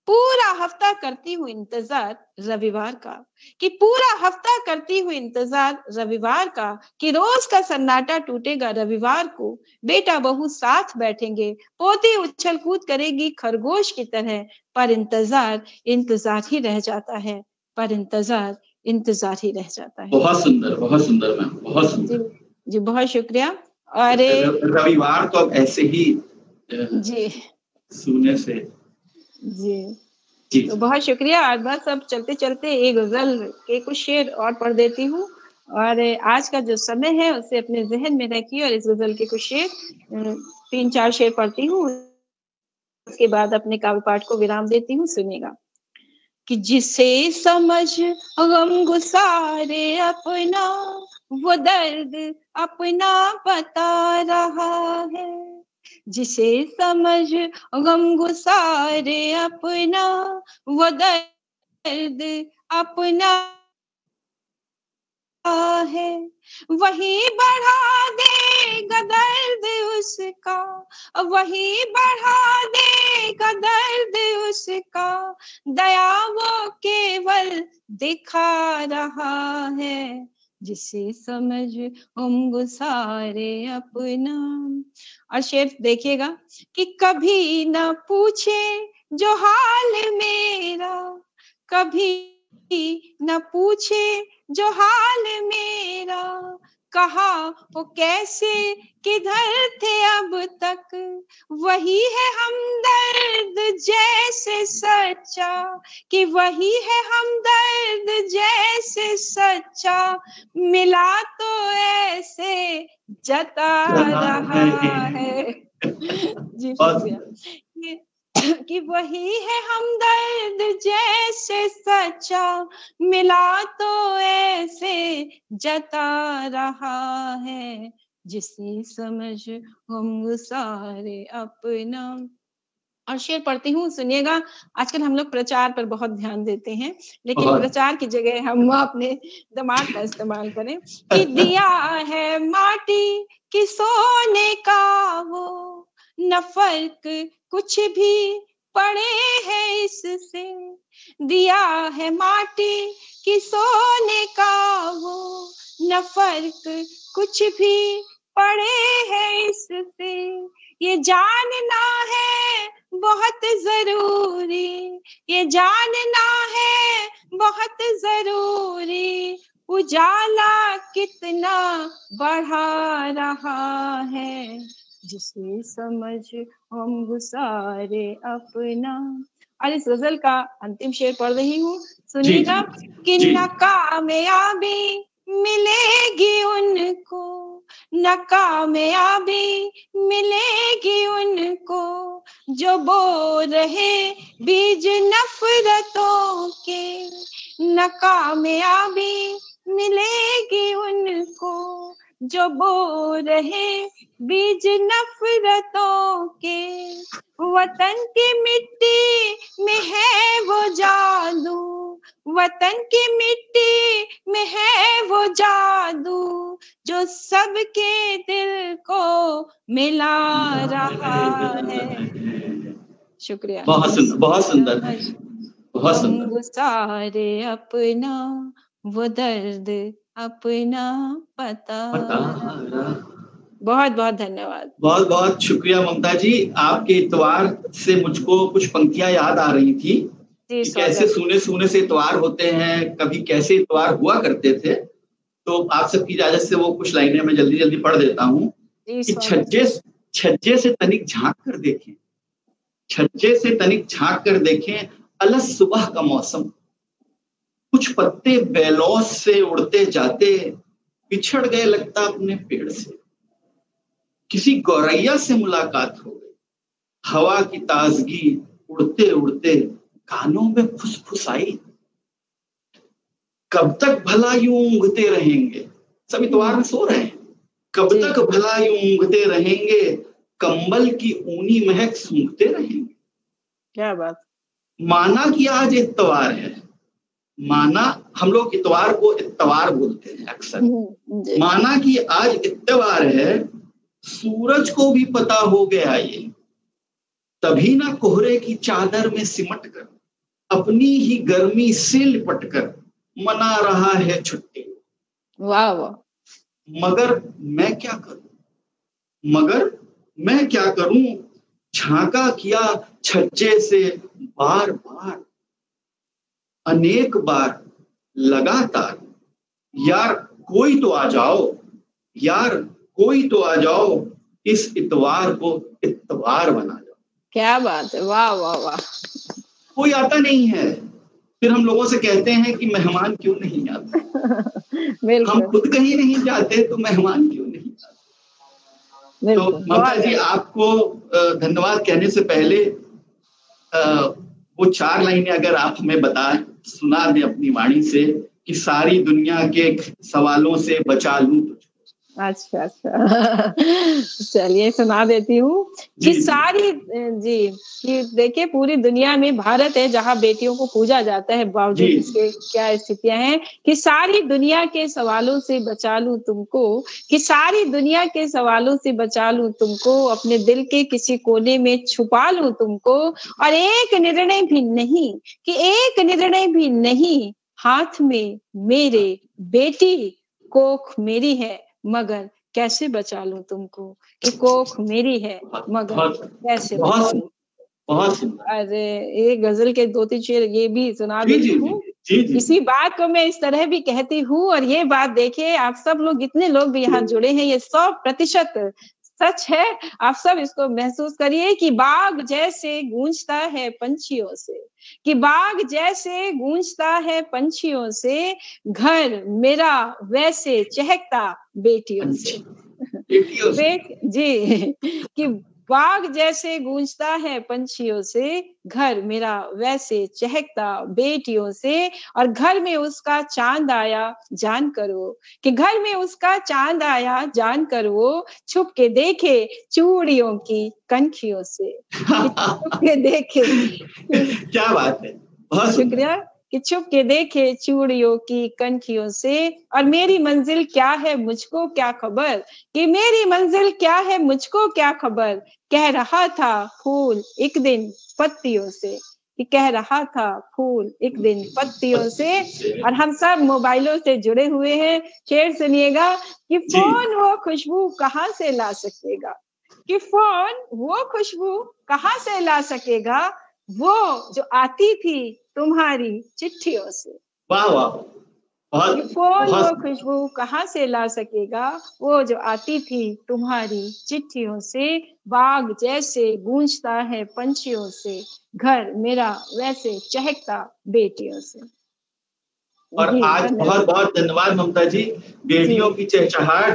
पूरा हफ्ता करती हूँ इंतजार रविवार का, कि पूरा हफ्ता करती हूँ इंतजार रविवार का, कि रोज का सन्नाटा टूटेगा रविवार को, बेटा बहू साथ बैठेंगे, पोती उछल कूद करेगी खरगोश की तरह, पर इंतजार इंतजार ही रह जाता है, पर इंतजार इंतजार ही रह जाता है। बहुत सुंदर, बहुत सुंदर मैम, बहुत सुंदर जी, जी बहुत शुक्रिया। और रविवार तो अब ऐसे ही जी सुनने से जी जी तो बहुत शुक्रिया। और बस अब चलते चलते एक गजल के कुछ शेर और पढ़ देती हूँ, और आज का जो समय है उसे अपने जहन में रखिए, और इस गजल के कुछ शेर तीन चार शेर पढ़ती हूँ, उसके बाद अपने काव्य पाठ को विराम देती हूँ। सुनिएगा कि जिसे समझ गम गुसारे अपना, वो दर्द अपना बता रहा है, जिसे समझ गम गुसारे अपना, वो दर्द अपना है, वही बढ़ा देगा दर्द उसका, वही बढ़ा देगा दर्द उसका, दया वो केवल दिखा रहा है, जिसे समझ हम गुसारे अपना। और शेर देखिएगा कि कभी ना पूछे जो हाल मेरा, कभी न पूछे जो हाल मेरा, कहा वो कैसे किधर थे अब तक, वही है हमदर्द जैसे सच्चा, कि वही है हमदर्द जैसे सच्चा, मिला तो ऐसे जता रहा है। जी शुक्रिया। कि वही है हमदर्द जैसे सच्चा, मिला तो ऐसे जता रहा है, जिसे समझ हम गुसारे अपना। और शेर पढ़ती हूँ, सुनिएगा। आजकल हम लोग प्रचार पर बहुत ध्यान देते हैं, लेकिन प्रचार की जगह हम अपने दिमाग का इस्तेमाल करें। कि दिया है माटी कि सोने का वो, न फर्क कुछ भी पड़े है इससे, दिया है माटी कि सोने का वो, न फर्क कुछ भी पड़े है इससे, ये जानना है बहुत जरूरी, ये जानना है बहुत जरूरी, उजाला कितना बढ़ा रहा है, जिसे समझ हम गुसारे अपना। और इस गजल का अंतिम शेर पढ़ रही हूँ, सुनिएगा। कि नाकामयाबी मिलेगी उनको, नाकामयाबी मिलेगी उनको, जो बो रहे बीज नफरतों के, नाकामयाबी मिलेगी उनको, जो बो रहे बीज नफरतों के, वतन की मिट्टी में है वो जादू, वतन की मिट्टी में है वो जादू, जो सबके दिल को मिला रहा है। शुक्रिया। बहुत सुंदर, बहुत सुंदर, बहुत सुंदर। गुसारे अपना, वो दर्द अपना पता। बहुत बहुत धन्यवाद। बहुत बहुत शुक्रिया ममता जी। आपके इतवार से मुझको कुछ पंक्तियां याद आ रही थी कि कैसे सुने सुने से इतवार होते हैं, कभी कैसे इतवार हुआ करते थे। तो आप सबकी इजाजत से वो कुछ लाइनें मैं जल्दी जल्दी पढ़ देता हूँ। कि छज्जे छज्जे से तनिक झांक कर देखें, छज्जे से तनिक झांक कर देखें, अलस सुबह का मौसम, कुछ पत्ते बेलौस से उड़ते जाते, पिछड़ गए लगता अपने पेड़ से, किसी गौरैया से मुलाकात हो गई, हवा की ताजगी उड़ते उड़ते कानों में फुसफुसाई, कब तक भला यूं ऊँघते रहेंगे, सब इतवार में सो रहे हैं, कब तक भला यूं ऊँघते रहेंगे, कंबल की ऊनी महक सूंघते रहेंगे। क्या बात। माना कि आज इतवार है, माना हम लोग इतवार को इतवार बोलते हैं अक्सर, माना कि आज इतवार है, सूरज को भी पता हो गया ये, तभी ना कोहरे की चादर में सिमट कर अपनी ही गर्मी से लिपटकर मना रहा है छुट्टी। वाह वाह। मगर मैं क्या करूं, मगर मैं क्या करूं, झांका किया छज्जे से बार बार, अनेक बार लगातार, यार कोई तो आ जाओ, यार कोई तो आ जाओ, इस इतवार को इतवार बना जाओ। क्या बात है, वाह वाह वाह। कोई आता नहीं है, फिर हम लोगों से कहते हैं कि मेहमान क्यों नहीं आते। हम खुद कहीं नहीं जाते तो मेहमान क्यों नहीं आते। तो ममता जी, आपको धन्यवाद कहने से पहले वो चार लाइनें अगर आप हमें बता सुना दें अपनी वाणी से कि सारी दुनिया के सवालों से बचा लूं तुझको। अच्छा अच्छा, चलिए सुना देती हूँ कि सारी जी कि देखिए पूरी दुनिया में भारत है जहाँ बेटियों को पूजा जाता है, बावजूद इसके क्या स्थितियां हैं कि सारी दुनिया के सवालों से बचा लूं तुमको, कि सारी दुनिया के सवालों से बचा लूं तुमको, अपने दिल के किसी कोने में छुपा लूं तुमको, और एक निर्णय भी नहीं, कि एक निर्णय भी नहीं, हाथ में मेरे बेटी कोख मेरी है, मगर कैसे बचा लूं तुमको, कि कोख मेरी है मगर कैसे बचा लूं। अरे ये गजल के दो तीन शेर ये भी सुना देती हूँ। इसी बात को मैं इस तरह भी कहती हूँ, और ये बात देखिए आप सब लोग, जितने लोग भी यहाँ जुड़े हैं, ये सौ प्रतिशत सच है। आप सब इसको महसूस करिए कि बाग जैसे गूंजता है पंछियों से, कि बाग जैसे गूंजता है पंछियों से, घर मेरा वैसे चहकता बेटियों से। बेट जी, कि बाग जैसे गूंजता है पंछियों से, घर मेरा वैसे चहकता बेटियों से, और घर में उसका चांद आया जान करो, कि घर में उसका चांद आया जान कर वो छुप के देखे चूड़ियों की कनखियों से, छुप के देखे। क्या बात है, बहुत शुक्रिया। कि छुप के देखे चूड़ियों की कनखियों से, और मेरी मंजिल क्या है मुझको क्या खबर, कि मेरी मंजिल क्या है मुझको क्या खबर, कह रहा था फूल एक दिन पत्तियों से, कि कह रहा था फूल एक दिन पत्तियों से। और हम सब मोबाइलों से जुड़े हुए हैं, शेर सुनिएगा, कि फोन वो खुशबू कहाँ से ला सकेगा, कि फोन वो खुशबू कहाँ से ला सकेगा, वो जो आती थी तुम्हारी चिट्ठियों से। वाह वाह, बहुत फोन वो खुशबू कहाँ से ला सकेगा, वो जो आती थी तुम्हारी चिट्ठियों से, बाग जैसे गूंजता है पंछियों से, घर मेरा वैसे चहकता बेटियों से। और आज बहुत बहुत धन्यवाद ममता जी। बेटियों की चहचहाट,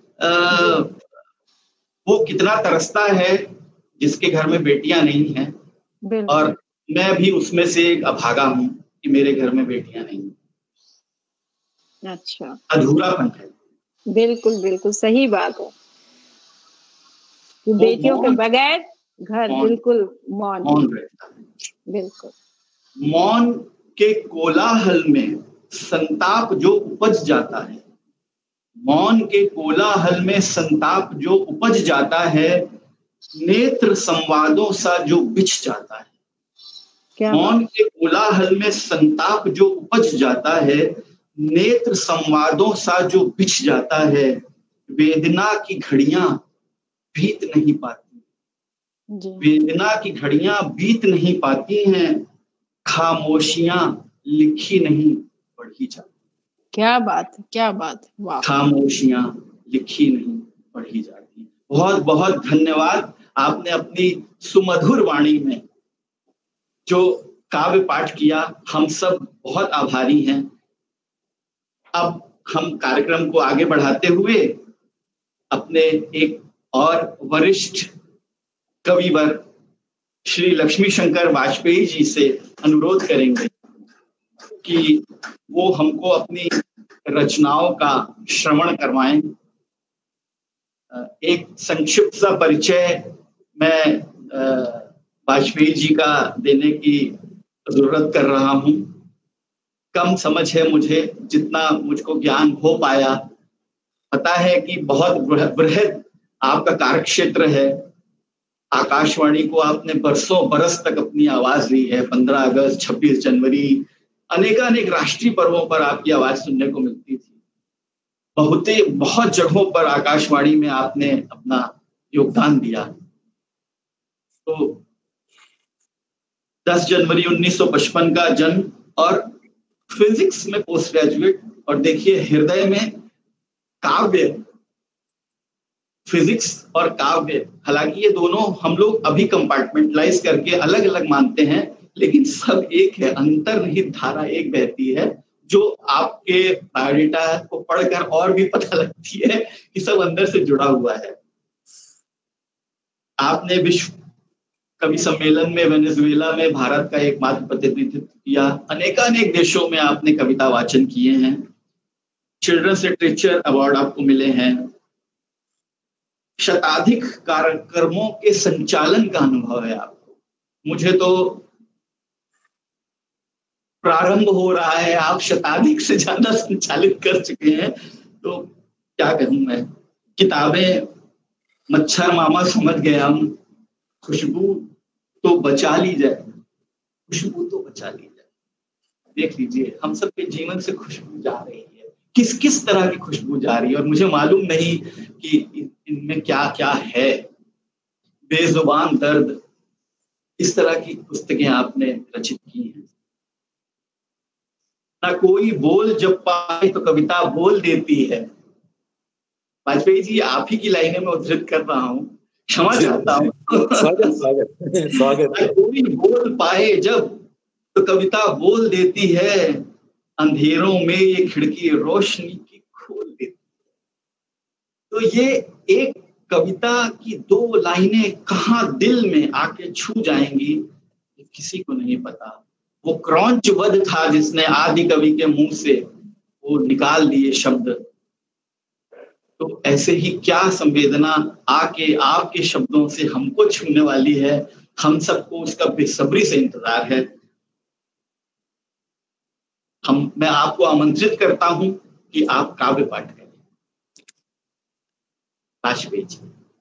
वो कितना तरसता है जिसके घर में बेटियां नहीं हैं, और मैं भी उसमें से एक अभागा हूँ कि मेरे घर में बेटियां नहीं। अच्छा, अधूरापन है। बिल्कुल बिल्कुल सही बात है कि बेटियों के बगैर घर बिल्कुल मौन मौन रहता है। बिल्कुल मौन के कोलाहल में संताप जो उपज जाता है, मौन के कोलाहल में संताप जो उपज जाता है, नेत्र संवादों सा जो बिछ जाता है। मौन के कोलाहल में संताप जो उपज जाता है, नेत्र संवादों सा जो बिछ जाता है, वेदना की घड़ियां बीत नहीं पाती, वेदना की घड़ियां बीत नहीं पाती हैं, खामोशियां लिखी नहीं पढ़ी जाती। क्या बात, क्या बात, वाह। खामोशियां लिखी नहीं पढ़ी जाती। बहुत बहुत धन्यवाद, आपने अपनी सुमधुर वाणी में जो काव्य पाठ किया, हम सब बहुत आभारी हैं। अब हम कार्यक्रम को आगे बढ़ाते हुए अपने एक और वरिष्ठ कविवर श्री लक्ष्मी शंकर वाजपेयी जी से अनुरोध करेंगे कि वो हमको अपनी रचनाओं का श्रवण करवाएं। एक संक्षिप्त सा परिचय मैं वाजपेयी जी का देने की जरूरत कर रहा हूं। कम समझ है मुझे, जितना मुझको ज्ञान हो पाया। पता है कि बहुत बृहद आपका कार्यक्षेत्र है, आकाशवाणी को आपने बरसों बरस तक अपनी आवाज दी है। पंद्रह अगस्त, छब्बीस जनवरी, अनेकानेक राष्ट्रीय पर्वों पर आपकी आवाज सुनने को मिलती थी। बहुत बहुत जगहों पर आकाशवाणी में आपने अपना योगदान दिया। तो दस जनवरी उन्नीस सौ पचपन का जन्म और फिजिक्स में पोस्ट ग्रेजुएट, और देखिए हृदय में काव्य, फिजिक्स और काव्य, हालांकि ये दोनों हम लोग अभी कंपार्टमेंटलाइज करके अलग अलग मानते हैं, लेकिन सब एक है, अंतर्निहित धारा एक बहती है, जो आपके बायोडाटा को पढ़कर और भी पता लगती है कि सब अंदर से जुड़ा हुआ है। आपने विश्व कवि सम्मेलन में वेनेजुएला में भारत का एकमात्र प्रतिनिधित्व किया। अनेकानेक देशों में आपने कविता वाचन किए हैं। चिल्ड्रंस लिटरेचर अवार्ड आपको मिले हैं। शताधिक कार्यक्रमों के संचालन का अनुभव है आपको। मुझे तो प्रारंभ हो रहा है, आप शताधिक से ज्यादा संचालित कर चुके हैं, तो क्या कहूं मैं। किताबें मच्छर मामा समझ गया हम, खुशबू तो बचा ली जाए, खुशबू तो बचा ली जाए। देख लीजिए हम सबके जीवन से खुशबू जा रही है, किस किस तरह की खुशबू जा रही है, और मुझे मालूम नहीं कि इनमें क्या क्या है। बेजुबान दर्द, इस तरह की पुस्तकें आपने रचित की हैं। ना कोई बोल जब पाए तो कविता बोल देती है। वाजपेयी जी, आप ही की लाइनें में उद्धृत कर रहा हूं, क्षमा चाहता हूं। स्वागत स्वागत स्वागत। ना कोई बोल पाए जब तो कविता बोल देती है, अंधेरों में ये खिड़की रोशनी की खोल देती है। तो ये एक कविता की दो लाइनें कहाँ दिल में आके छू जाएंगी किसी को नहीं पता। वो क्रौंच वध था जिसने आदि कवि के मुंह से वो निकाल दिए शब्द। तो ऐसे ही क्या संवेदना आके आपके शब्दों से हमको छूने वाली है, हम सबको उसका बेसब्री से इंतजार है। हम मैं आपको आमंत्रित करता हूं कि आप काव्य पाठ करें। वाजपेयी जी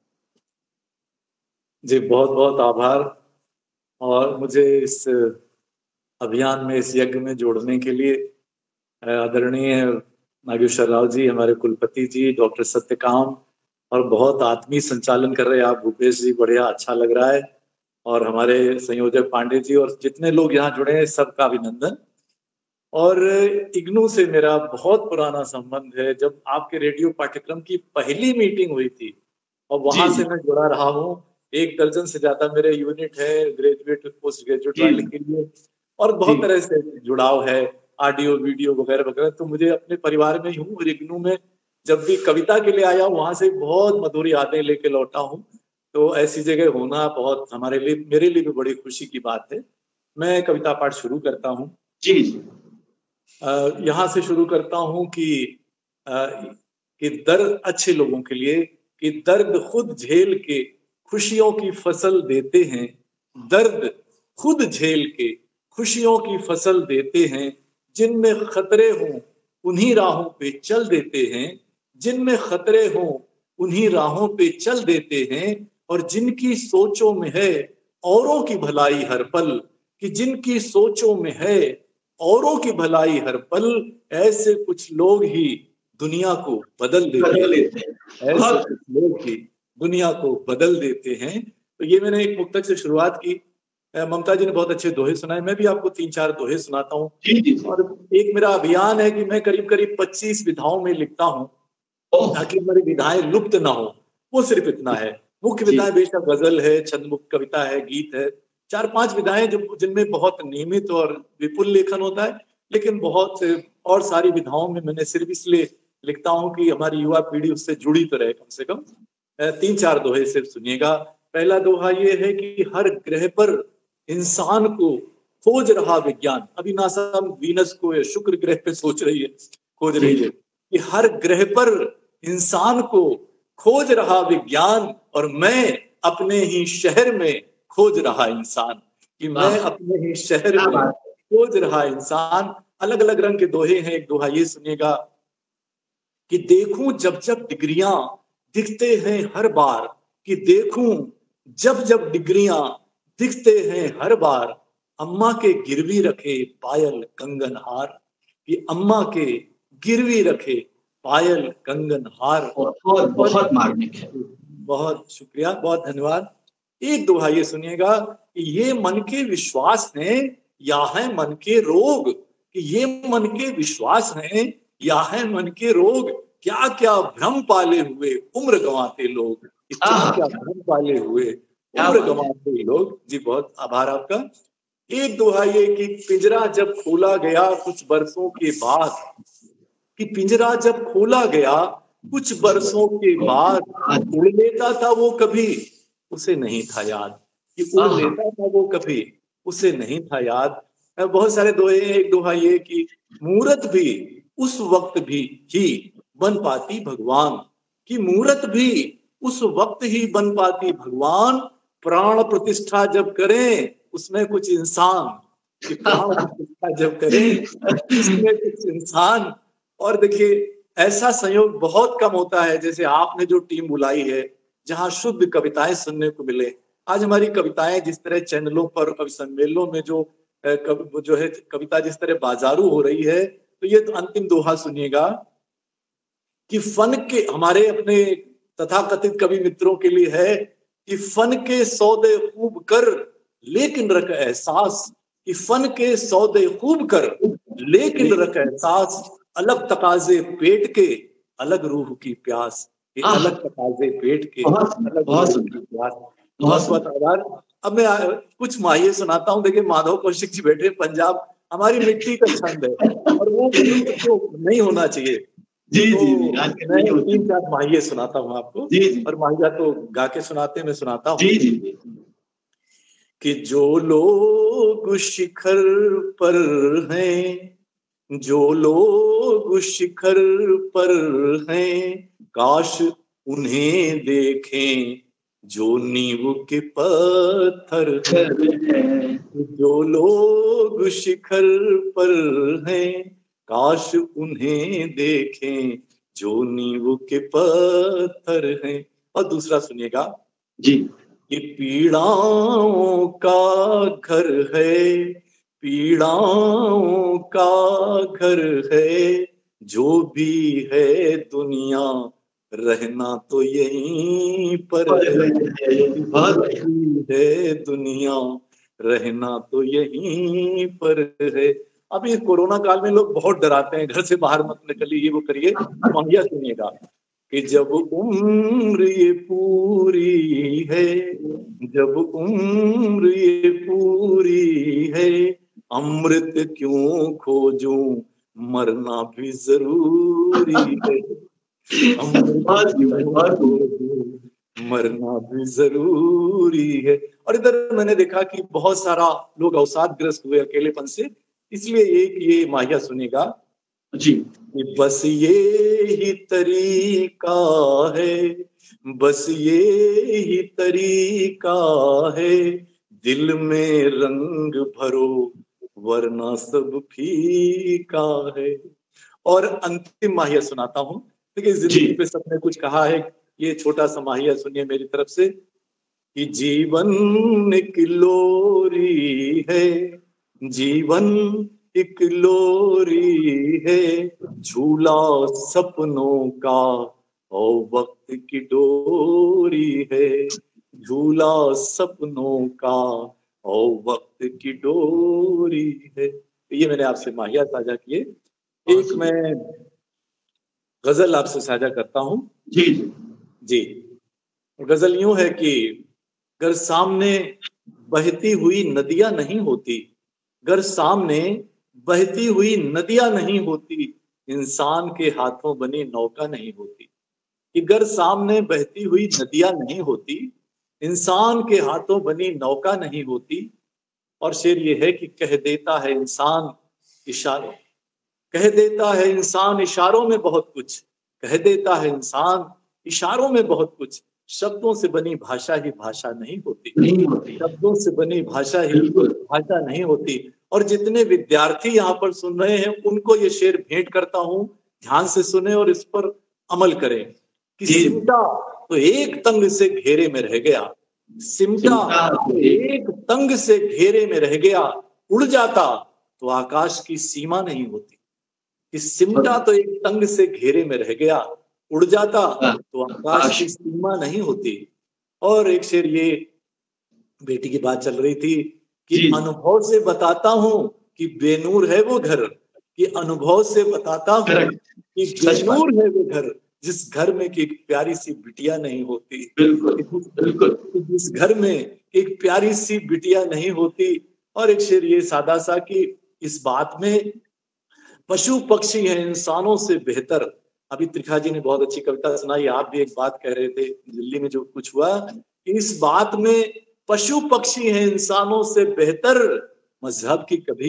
जी, बहुत बहुत आभार, और मुझे इस अभियान में, इस यज्ञ में जोड़ने के लिए आदरणीय नागेश्वर राव जी, हमारे कुलपति जी, डॉक्टर सत्यकाम, और बहुत आत्मीय संचालन कर रहे हैं आप भूपेश जी, बढ़िया, अच्छा लग रहा है। और हमारे संयोजक पांडे जी और जितने लोग यहाँ जुड़े हैं सबका अभिनंदन। और इग्नू से मेरा बहुत पुराना संबंध है। जब आपके रेडियो पाठ्यक्रम की पहली मीटिंग हुई थी और वहां से मैं जुड़ा रहा हूँ। एक दर्जन से ज्यादा मेरे यूनिट है ग्रेजुएट पोस्ट ग्रेजुएट वाले के लिए, और बहुत तरह से जुड़ाव है, ऑडियो वीडियो वगैरह वगैरह। तो मुझे अपने परिवार में हूँ, इग्नू में जब भी कविता के लिए आया वहां से बहुत मधुर यादें लेके लौटा हूँ। तो ऐसी जगह होना बहुत हमारे लिए, मेरे लिए भी बड़ी खुशी की बात है। मैं कविता पाठ शुरू करता हूँ। जी जी। यहाँ से शुरू करता हूँ कि आ, कि दर्द अच्छे लोगों के लिए, कि दर्द खुद झेल के खुशियों की फसल देते हैं, दर्द खुद झेल के खुशियों की फसल देते हैं, जिनमें खतरे हों उन्हीं राहों पे चल देते हैं, जिनमें खतरे हों उन्हीं राहों पे चल देते हैं, और जिनकी सोचों में है औरों की भलाई हर पल, कि जिनकी सोचों में है औरों की भलाई हर पल, ऐसे कुछ लोग ही दुनिया को बदल देते हैं, ऐसे कुछ लोग ही दुनिया को बदल देते हैं। तो ये मैंने एक मुक्तक से शुरुआत की। ममता जी ने बहुत अच्छे दोहे सुनाए, मैं भी आपको तीन चार दोहे सुनाता हूँ। और एक मेरा अभियान है कि मैं करीब करीब पच्चीस विधाओं में लिखता हूँ ताकि मेरी विधाएं लुप्त ना हो। वो सिर्फ इतना है। मुख्य विधाएं बेशक गजल है, छंदमुक्त कविता है, गीत है, चार पांच विधाएं जो जिनमें बहुत नियमित और विपुल लेखन होता है, लेकिन बहुत और सारी विधाओं में मैंने सिर्फ इसलिए लिखता हूँ कि हमारी युवा पीढ़ी उससे जुड़ी तो रहे। कम से कम तीन चार दोहे सिर्फ सुनिएगा। पहला दोहा ये है कि हर ग्रह पर इंसान को खोज रहा विज्ञान। अभी नासा वीनस को या शुक्र ग्रह पे सोच रही है, खोज रही है, कि हर ग्रह पर इंसान को खोज रहा विज्ञान, और मैं अपने ही शहर में खोज रहा इंसान, कि मैं अपने ही शहर में खोज रहा इंसान। अलग अलग रंग के दोहे हैं। एक दोहा ये सुनिएगा कि देखूं जब जब डिग्रियां दिखते हैं हर बार, कि देखूं जब जब डिग्रियां दिखते हैं हर बार, अम्मा के गिरवी रखे पायल कंगन हार, कि अम्मा के गिरवी रखे पायल कंगन हार। बहुत बहुत मार्मिक है। बहुत शुक्रिया, बहुत धन्यवाद। एक दोहा ये सुनिएगा कि ये मन के विश्वास हैं या है मन के रोग, कि ये मन के विश्वास हैं या है मन के रोग, क्या क्या भ्रम पाले हुए उम्र गंवाते लोग, क्या क्या भ्रम पाले हुए उम्र गंवाते लोग। जी बहुत आभार आपका। एक दोहा ये कि पिंजरा जब खोला गया कुछ बरसों के बाद, कि पिंजरा जब खोला गया कुछ बरसों के बाद, उड़ लेता था वो कभी उसे नहीं था याद, कि उड़ लेता था वो कभी उसे नहीं था याद। बहुत सारे दोहे। एक दोहा ये कि मूरत भी उस वक्त भी ही बन पाती भगवान, कि मूरत भी उस वक्त ही बन पाती भगवान, प्राण प्रतिष्ठा जब करें उसमें कुछ इंसान, कि प्राण प्रतिष्ठा जब करें उसमें कुछ इंसान। और देखिए ऐसा संयोग बहुत कम होता है, जैसे आपने जो टीम बुलाई है जहां शुद्ध कविताएं सुनने को मिले। आज हमारी कविताएं जिस तरह चैनलों पर, कवि सम्मेलनों में जो जो है कविता जिस तरह बाजारू हो रही है, तो ये तो अंतिम दोहा सुनिएगा कि फन के, हमारे अपने तथाकथित कवि मित्रों के लिए है कि फन के सौदे खूब कर लेकिन रख एहसास, कि फन के सौदे खूब कर लेकिन रख एहसास, अलग तकाजे पेट के अलग रूह की प्यास, ये अलग तकाजे पेट के अलग रूह की प्यास। बहुत बहुत आभार। अब मैं कुछ माहिए सुनाता हूँ। देखिए माधव कौशिक जी बैठे पंजाब, हमारी मिट्टी का छंद है और वो तो नहीं होना चाहिए। जी तो जी मैं तीन चार माहिए सुनाता हूँ आपको। जी जी। और माहिया तो गा के सुनाते मैं सुनाता हूँ। जी जी। कि जो लोग शिखर पर हैं, जो लोग शिखर पर हैं, काश उन्हें देखें जो नींव के पत्थर हैं। जो लोग शिखर पर हैं, काश उन्हें देखें जो नींव के पत्थर हैं। और दूसरा सुनिएगा जी। कि पीड़ाओं का घर है, पीड़ाओं का घर है, जो भी है दुनिया रहना तो यहीं पर है, है दुनिया रहना तो यहीं पर है। अब ये कोरोना काल में लोग बहुत डराते हैं, घर से बाहर मत निकलिए, ये वो करिए। माहिया सुनिएगा कि जब उम्र ये पूरी है, जब उम्र ये पूरी है, अमृत क्यों खोजूं मरना भी जरूरी है, अमृत क्यों खोजूं मरना भी जरूरी है। और इधर मैंने देखा कि बहुत सारा लोग अवसादग्रस्त हुए अकेलेपन से, इसलिए एक ये माहिया सुनेगा जी। बस ये ही तरीका है, बस ये ही तरीका है, दिल में रंग भरो वरना सब फीका है। और अंतिम माहिया सुनाता हूं। देखिए जिंदगी पे सबने कुछ कहा है, ये छोटा सा माहिया सुनिए मेरी तरफ से कि जीवन एक लोरी है, जीवन एक लोरी है, झूला सपनों का और वक्त की डोरी है, झूला सपनों का और वक्त की डोरी है। ये मैंने आपसे माहिया साझा किए। एक मैं गजल आपसे साझा करता हूँ। जी जी। गजल यूं है कि अगर सामने बहती हुई नदियां नहीं होती, अगर सामने बहती हुई नदियां नहीं होती, इंसान के हाथों बनी नौका नहीं होती। अगर सामने बहती हुई नदियां नहीं होती, इंसान के हाथों बनी नौका नहीं होती। और शेर ये है कि कह देता है इंसान इशारों, कह देता है इंसान इशारों में बहुत कुछ, कह देता है इंसान इशारों में बहुत कुछ, शब्दों से बनी भाषा ही भाषा नहीं होती, नहीं होती, शब्दों से बनी भाषा ही भाषा नहीं होती। और जितने विद्यार्थी यहाँ पर सुन रहे हैं उनको ये शेर भेंट करता हूँ, ध्यान से सुने और इस पर अमल करें कि सिमटा तो एक तंग से घेरे में रह गया, सिमटा तो एक तंग से घेरे में रह गया, उड़ जाता तो आकाश की सीमा नहीं होती। कि सिमटा तो एक तंग से घेरे में रह गया, उड़ जाता तो आकाश की सीमा नहीं होती। और एक शेर ये बेटी की बात चल रही थी कि अनुभव से बताता हूं कि बेनूर है वो घर, कि अनुभव से बताता हूं कि बेनूर है वो घर, जिस घर में कि एक प्यारी सी बिटिया नहीं होती। बिल्कुल बिल्कुल, जिस घर में एक प्यारी सी बिटिया नहीं होती। और एक शेर ये सादा सा कि इस बात में पशु पक्षी हैं इंसानों से बेहतर। अभी त्रिखा जी ने बहुत अच्छी कविता सुनाई, आप भी एक बात कह रहे थे दिल्ली में जो कुछ हुआ, इस बात में पशु पक्षी हैं इंसानों से बेहतर, मजहब की कभी,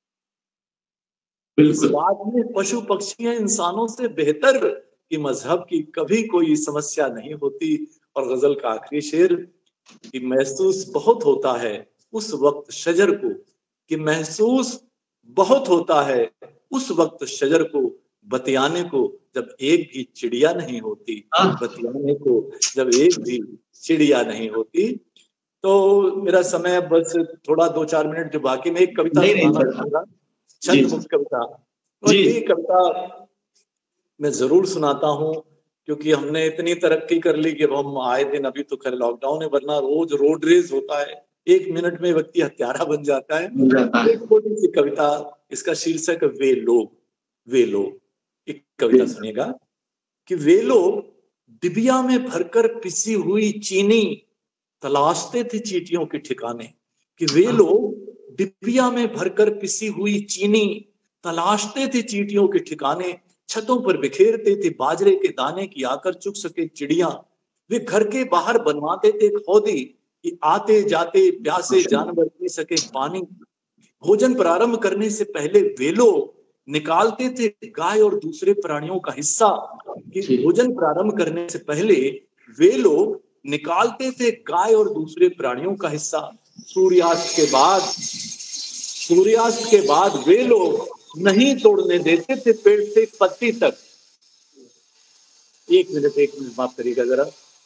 इस बात में पशु पक्षी हैं इंसानों से बेहतर कि मजहब की कभी कोई समस्या नहीं होती। और गजल का आखिरी शेर कि महसूस बहुत होता है उस वक्त शजर को, कि महसूस बहुत होता है उस वक्त शजर को, बतियाने को जब एक भी चिड़िया नहीं होती, बतियाने को जब एक भी चिड़िया नहीं होती। तो मेरा समय बस थोड़ा दो चार मिनट जो बाकी, में एक कविता सुनाना चाहूंगा, छंद मुक्त कविता। और ये कविता मैं जरूर सुनाता हूँ क्योंकि हमने इतनी तरक्की कर ली कि हम आए दिन, अभी तो खैर लॉकडाउन है, वरना रोज रोड रेस होता है, एक मिनट में व्यक्ति हत्यारा बन जाता है। एक छोटी सी कविता, इसका शीर्षक वे लोग। वे लोग एक कविता सुनिएगा कि वे लोग डिबिया में भरकर पिसी हुई चीनी तलाशते थे चींटियों के ठिकाने, कि वे लोग डिबिया में भरकर पिसी हुई चीनी तलाशते थे चींटियों के ठिकाने, छतों पर बिखेरते थे बाजरे के दाने की आकर चुग सके चिड़िया, वे घर के बाहर बनवाते थे हौदी कि आते जाते प्यासे जानवर पी सके पानी, भोजन प्रारंभ करने से पहले वे लोग निकालते थे गाय और दूसरे प्राणियों का हिस्सा, कि भोजन प्रारंभ करने से पहले वे लोग निकालते थे गाय और दूसरे प्राणियों का हिस्सा। सूर्यास्त के बाद सूर्यास्त के बाद वे लोग नहीं तोड़ने देते थे पेड़ से पत्ती तक। एक मिनट एक मिनट माफ करिएगा जरा।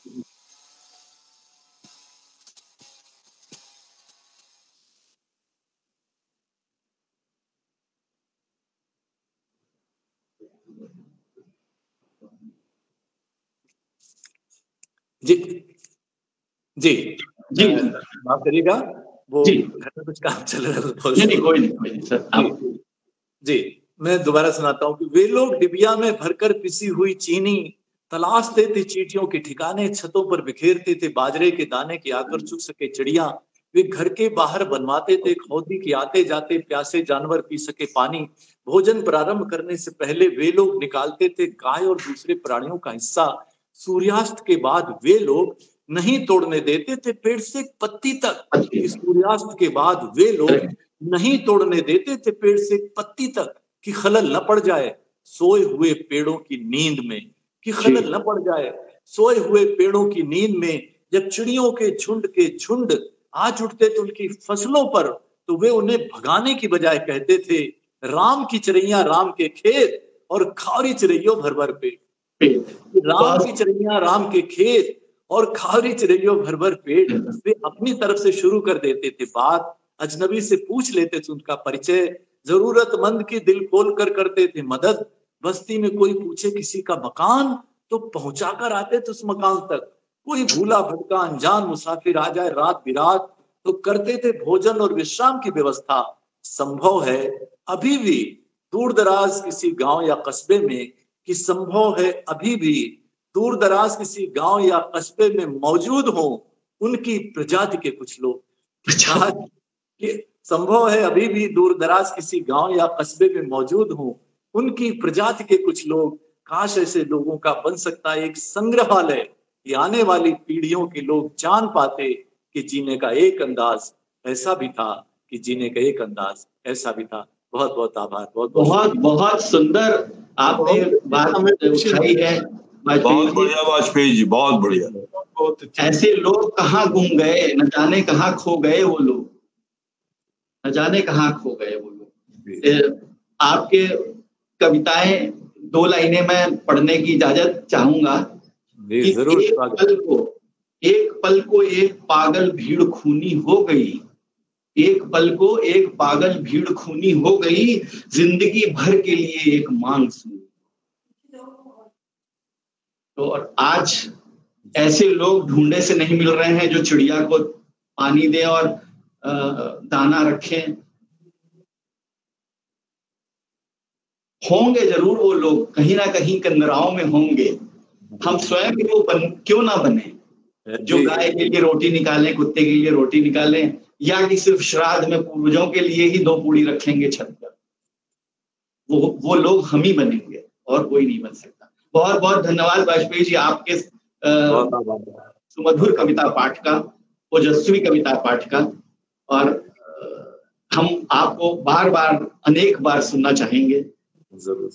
जी जी जी माफ करिएगा, वो घर में कुछ काम चल रहा था। नहीं कोई नहीं कोई नहीं सर। जी मैं दोबारा सुनाता हूँ कि वे लोग डिबिया में भरकर पिसी हुई चीनी तलाशते थे चींटियों के ठिकाने, छतों पर बिखेरते थे बाजरे के दाने की आकर चुग सके चिड़िया, वे घर के बाहर बनवाते थे खौदी की आते जाते प्यासे जानवर पी सके पानी, भोजन प्रारंभ करने से पहले वे लोग निकालते थे गाय और दूसरे प्राणियों का हिस्सा। सूर्यास्त के बाद वे लोग नहीं तोड़ने देते थे पेड़ से पत्ती तक। सूर्यास्त के बाद वे लोग नहीं तोड़ने देते थे पेड़ से पत्ती तक कि खलल न पड़ जाए सोए हुए पेड़ों की नींद में, कि खलल न पड़ जाए सोए हुए पेड़ों की नींद में। जब चिड़ियों के झुंड के झुंड आ जुटते थे उनकी फसलों पर, तो वे उन्हें भगाने की बजाय कहते थे राम की चिड़ैया राम के खेत और खावरी चिड़ैयों भर भर पेट। राम की चिड़ैया राम के खेत और खावरी चिड़ैयों भर भर पेट। वे अपनी तरफ से शुरू कर देते थे बात, अजनबी से पूछ लेते थे उनका परिचय, जरूरतमंद की दिल खोल कर करते थे मदद। बस्ती में कोई पूछे किसी का मकान तो पहुंचा कर आते थे उस मकान तक। कोई भूला भटका अनजान मुसाफिर आ जाए रात बिरात तो करते थे भोजन और विश्राम की व्यवस्था। संभव है अभी भी दूर दराज किसी गांव या कस्बे में, कि संभव है अभी भी दूर दराज किसी गांव या कस्बे में मौजूद हो उनकी प्रजाति के कुछ लोग। संभव है अभी भी दूर दराज किसी गांव या कस्बे में मौजूद हो उनकी प्रजाति के कुछ लोग। काश ऐसे लोगों का बन सकता है एक संग्रहालय, कि आने वाली पीढ़ियों के लोग जान पाते कि जीने का एक अंदाज ऐसा भी था, कि जीने का एक अंदाज ऐसा भी था। बहुत बहुत आभार। बहुत बहुत बहुत सुंदर आपने बात उठाई है। बहुत बढ़िया वाजपेयी जी, बहुत बढ़िया। ऐसे लोग कहाँ गुम गए, न जाने कहाँ खो गए वो लोग, न जाने कहाँ खो गए वो लोग। आपके कविताएं दो लाइनें मैं पढ़ने की इजाजत चाहूंगा। कि जरूर। एक पल को एक पल को एक पागल भीड़ खूनी हो गई, एक पल को एक पागल भीड़ खूनी हो गई, जिंदगी भर के लिए एक मांग सुनी। तो और आज ऐसे लोग ढूंढे से नहीं मिल रहे हैं जो चिड़िया को पानी दे और दाना रखें। होंगे जरूर वो लोग, कहीं ना कहीं कंदराओं में होंगे। हम स्वयं भी वो बन, क्यों ना बने जो गाय के लिए रोटी निकालें, कुत्ते के लिए रोटी निकालें, या कि सिर्फ श्राद्ध में पूर्वजों के लिए ही दो पूड़ी रखेंगे छत पर। वो वो लोग हम ही बनेंगे और कोई नहीं बन सकता। बहुत बहुत धन्यवाद वाजपेयी जी आपके सुमधुर कविता पाठ का, ओजस्वी कविता पाठ का। और हम आपको बार बार अनेक बार सुनना चाहेंगे। जरूर।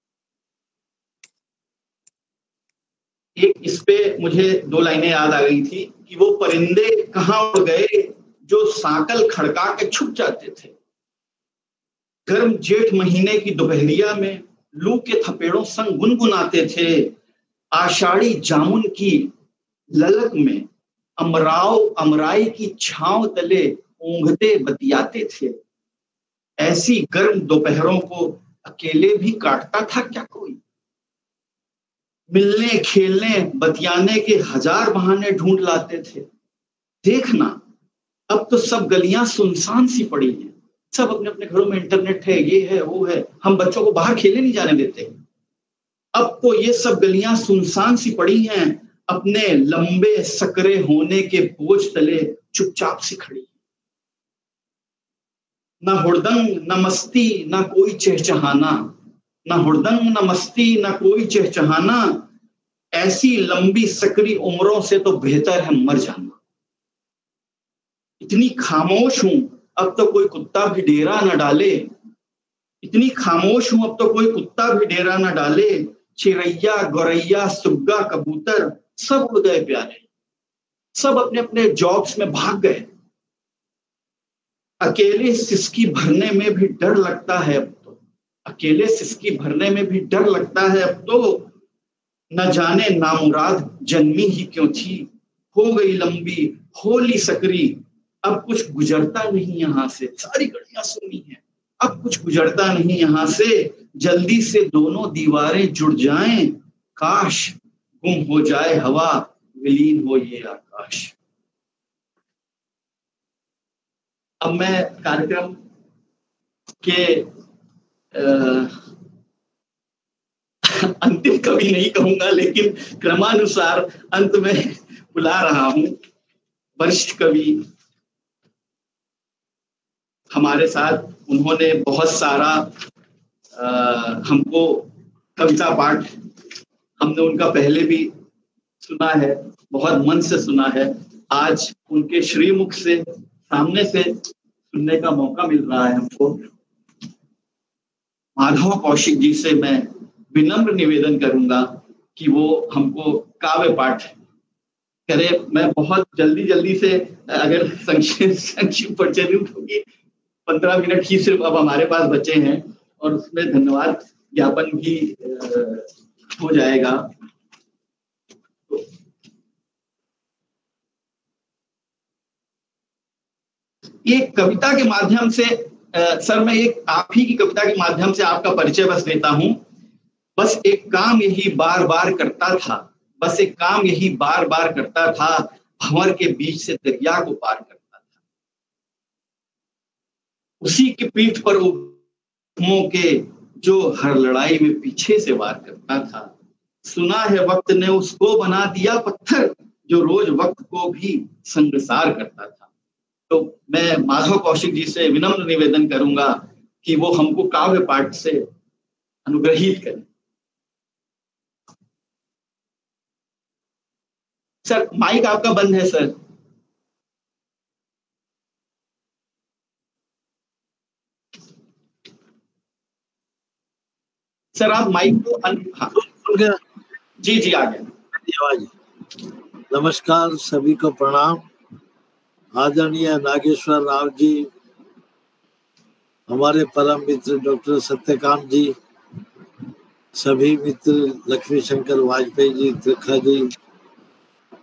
एक इस पे मुझे दो लाइनें याद आ गई थी कि वो परिंदे कहाँ उड़ गए जो सांकल खड़का के छुप जाते थे। गर्म जेठ महीने की दोपहरिया में लू के थपेड़ों संग गुनगुनाते थे। आषाढ़ी जामुन की ललक में अमराव अमराई की छांव तले ऊंघते बतियाते थे। ऐसी गर्म दोपहरों को अकेले भी काटता था क्या कोई? मिलने खेलने बतियाने के हजार बहाने ढूंढ लाते थे। देखना अब तो सब गलियां सुनसान सी पड़ी हैं, सब अपने अपने घरों में इंटरनेट है, ये है वो है, हम बच्चों को बाहर खेलने नहीं जाने देते। अब तो ये सब गलियां सुनसान सी पड़ी हैं, अपने लंबे सकरे होने के बोझ तले चुपचाप सी खड़ी। न हुड़दंग न मस्ती न कोई चहचहाना, न हुड़दंग न मस्ती न कोई चहचहाना, ऐसी लंबी सकरी उम्रों से तो बेहतर है मर जाना। इतनी खामोश हूं अब तो कोई कुत्ता भी डेरा न डाले, इतनी खामोश हूं अब तो कोई कुत्ता भी डेरा न डाले। चिरैया गौरैया सुग्गा कबूतर सब उड़ गए प्यारे, सब अपने अपने जॉब्स में भाग गए। अकेले सिसकी भरने में भी डर लगता है अब तो, अकेले सिसकी भरने में भी डर लगता है अब तो। न जाने नामुराद जन्मी ही क्यों थी, हो गई लंबी होली सकरी, अब कुछ गुजरता नहीं यहाँ से। सारी गलियां सुनी हैं, अब कुछ गुजरता नहीं यहाँ से। जल्दी से दोनों दीवारें जुड़ जाएं, काश गुम हो जाए हवा विलीन हो ये आकाश। अब मैं कार्यक्रम के आ, अंतिम कवि नहीं कहूंगा, लेकिन क्रमानुसार अंत में बुला रहा हूं वरिष्ठ कवि हमारे साथ। उन्होंने बहुत सारा आ, हमको कविता पाठ, हमने उनका पहले भी सुना है, बहुत मन से सुना है। आज उनके श्रीमुख से सामने से सुनने का मौका मिल रहा है हमको। माधव कौशिक जी से मैं विनम्र निवेदन करूंगा कि वो हमको काव्य पाठ करे। मैं बहुत जल्दी जल्दी से अगर संक्षिप्त संक्षिप्त परिचय दूं, क्योंकि पंद्रह मिनट ही सिर्फ अब हमारे पास बचे हैं और उसमें धन्यवाद ज्ञापन भी हो जाएगा। एक कविता के माध्यम से आ, सर मैं एक आप ही की कविता के माध्यम से आपका परिचय बस देता हूं। बस एक काम यही बार बार करता था, बस एक काम यही बार बार करता था, भंवर के बीच से दरिया को पार करता था। उसी की पीठ पर उम्मों के जो हर लड़ाई में पीछे से वार करता था। सुना है वक्त ने उसको बना दिया पत्थर, जो रोज वक्त को भी संगसार करता था। तो मैं माधव कौशिक जी से विनम्र निवेदन करूंगा कि वो हमको काव्य पाठ से अनुग्रहित करें। सर माइक आपका बंद है सर। सर आप माइक को अन... हाँ। जी जी आ गया। नमस्कार, सभी को प्रणाम। आदरणीय नागेश्वर राव जी, हमारे परम मित्र डॉक्टर सत्यकांत जी, सभी मित्र लक्ष्मी शंकर वाजपेयी जी, त्रिखा जी,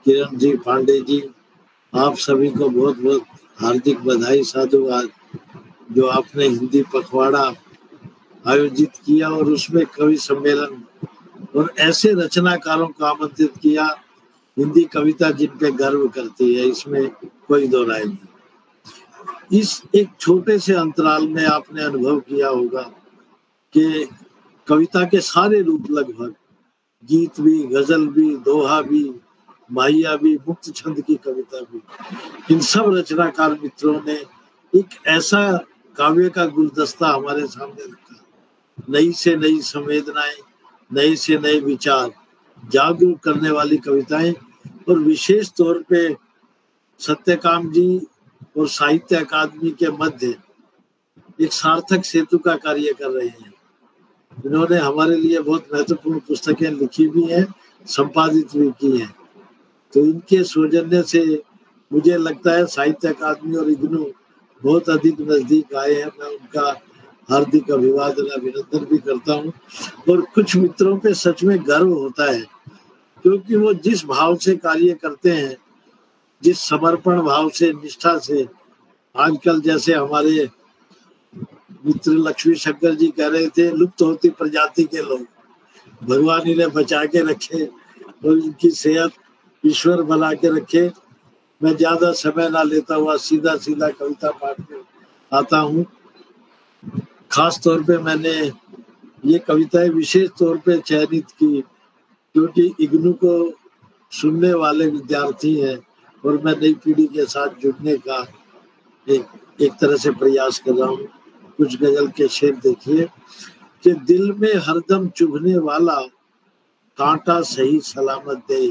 किरण जी, पांडे जी, आप सभी को बहुत बहुत हार्दिक बधाई, साधुवाद जो आपने हिंदी पखवाड़ा आयोजित किया और उसमें कवि सम्मेलन और ऐसे रचनाकारों को आमंत्रित किया। हिंदी कविता जिन पे गर्व करती है, इसमें कोई दो राय नहीं। इस एक छोटे से अंतराल में आपने अनुभव किया होगा कि कविता के सारे रूप लगभग, गीत भी, गजल भी, दोहा भी, माहिया भी, मुक्त छंद की कविता भी, इन सब रचनाकार मित्रों ने एक ऐसा काव्य का गुलदस्ता हमारे सामने रखा। नई से नई संवेदनाएं, नए से नए विचार, जागरूक करने वाली कविताएं, और विशेष तौर पे सत्यकाम जी और साहित्य अकादमी के मध्य एक सार्थक सेतु का कार्य कर रहे हैं। इन्होंने हमारे लिए बहुत महत्वपूर्ण पुस्तकें लिखी भी हैं, संपादित भी की हैं। तो इनके सौजन्य से मुझे लगता है साहित्य अकादमी और इग्नू बहुत अधिक नजदीक आए हैं। मैं उनका हार्दिक अभिवादन अभिनंदन भी करता हूँ। और कुछ मित्रों पे सच में गर्व होता है, क्योंकि वो जिस भाव से कार्य करते हैं, जिस समर्पण भाव से, निष्ठा से, आजकल जैसे हमारे मित्र लक्ष्मी शंकर जी कह रहे थे, लुप्त होती प्रजाति के लोग भगवान इन्हें बचा के रखे और इनकी सेहत ईश्वर बना के रखे। मैं ज्यादा समय ना लेता हुआ सीधा सीधा कविता पाठ में आता हूँ। खास तौर पे मैंने ये कविताएं विशेष तौर पे चयनित की क्योंकि इग्नू को सुनने वाले विद्यार्थी हैं और मैं नई पीढ़ी के साथ जुड़ने का एक एक तरह से प्रयास कर रहा हूँ। कुछ गजल के शेर देखिए कि दिल में हरदम चुभने वाला कांटा सही सलामत दे।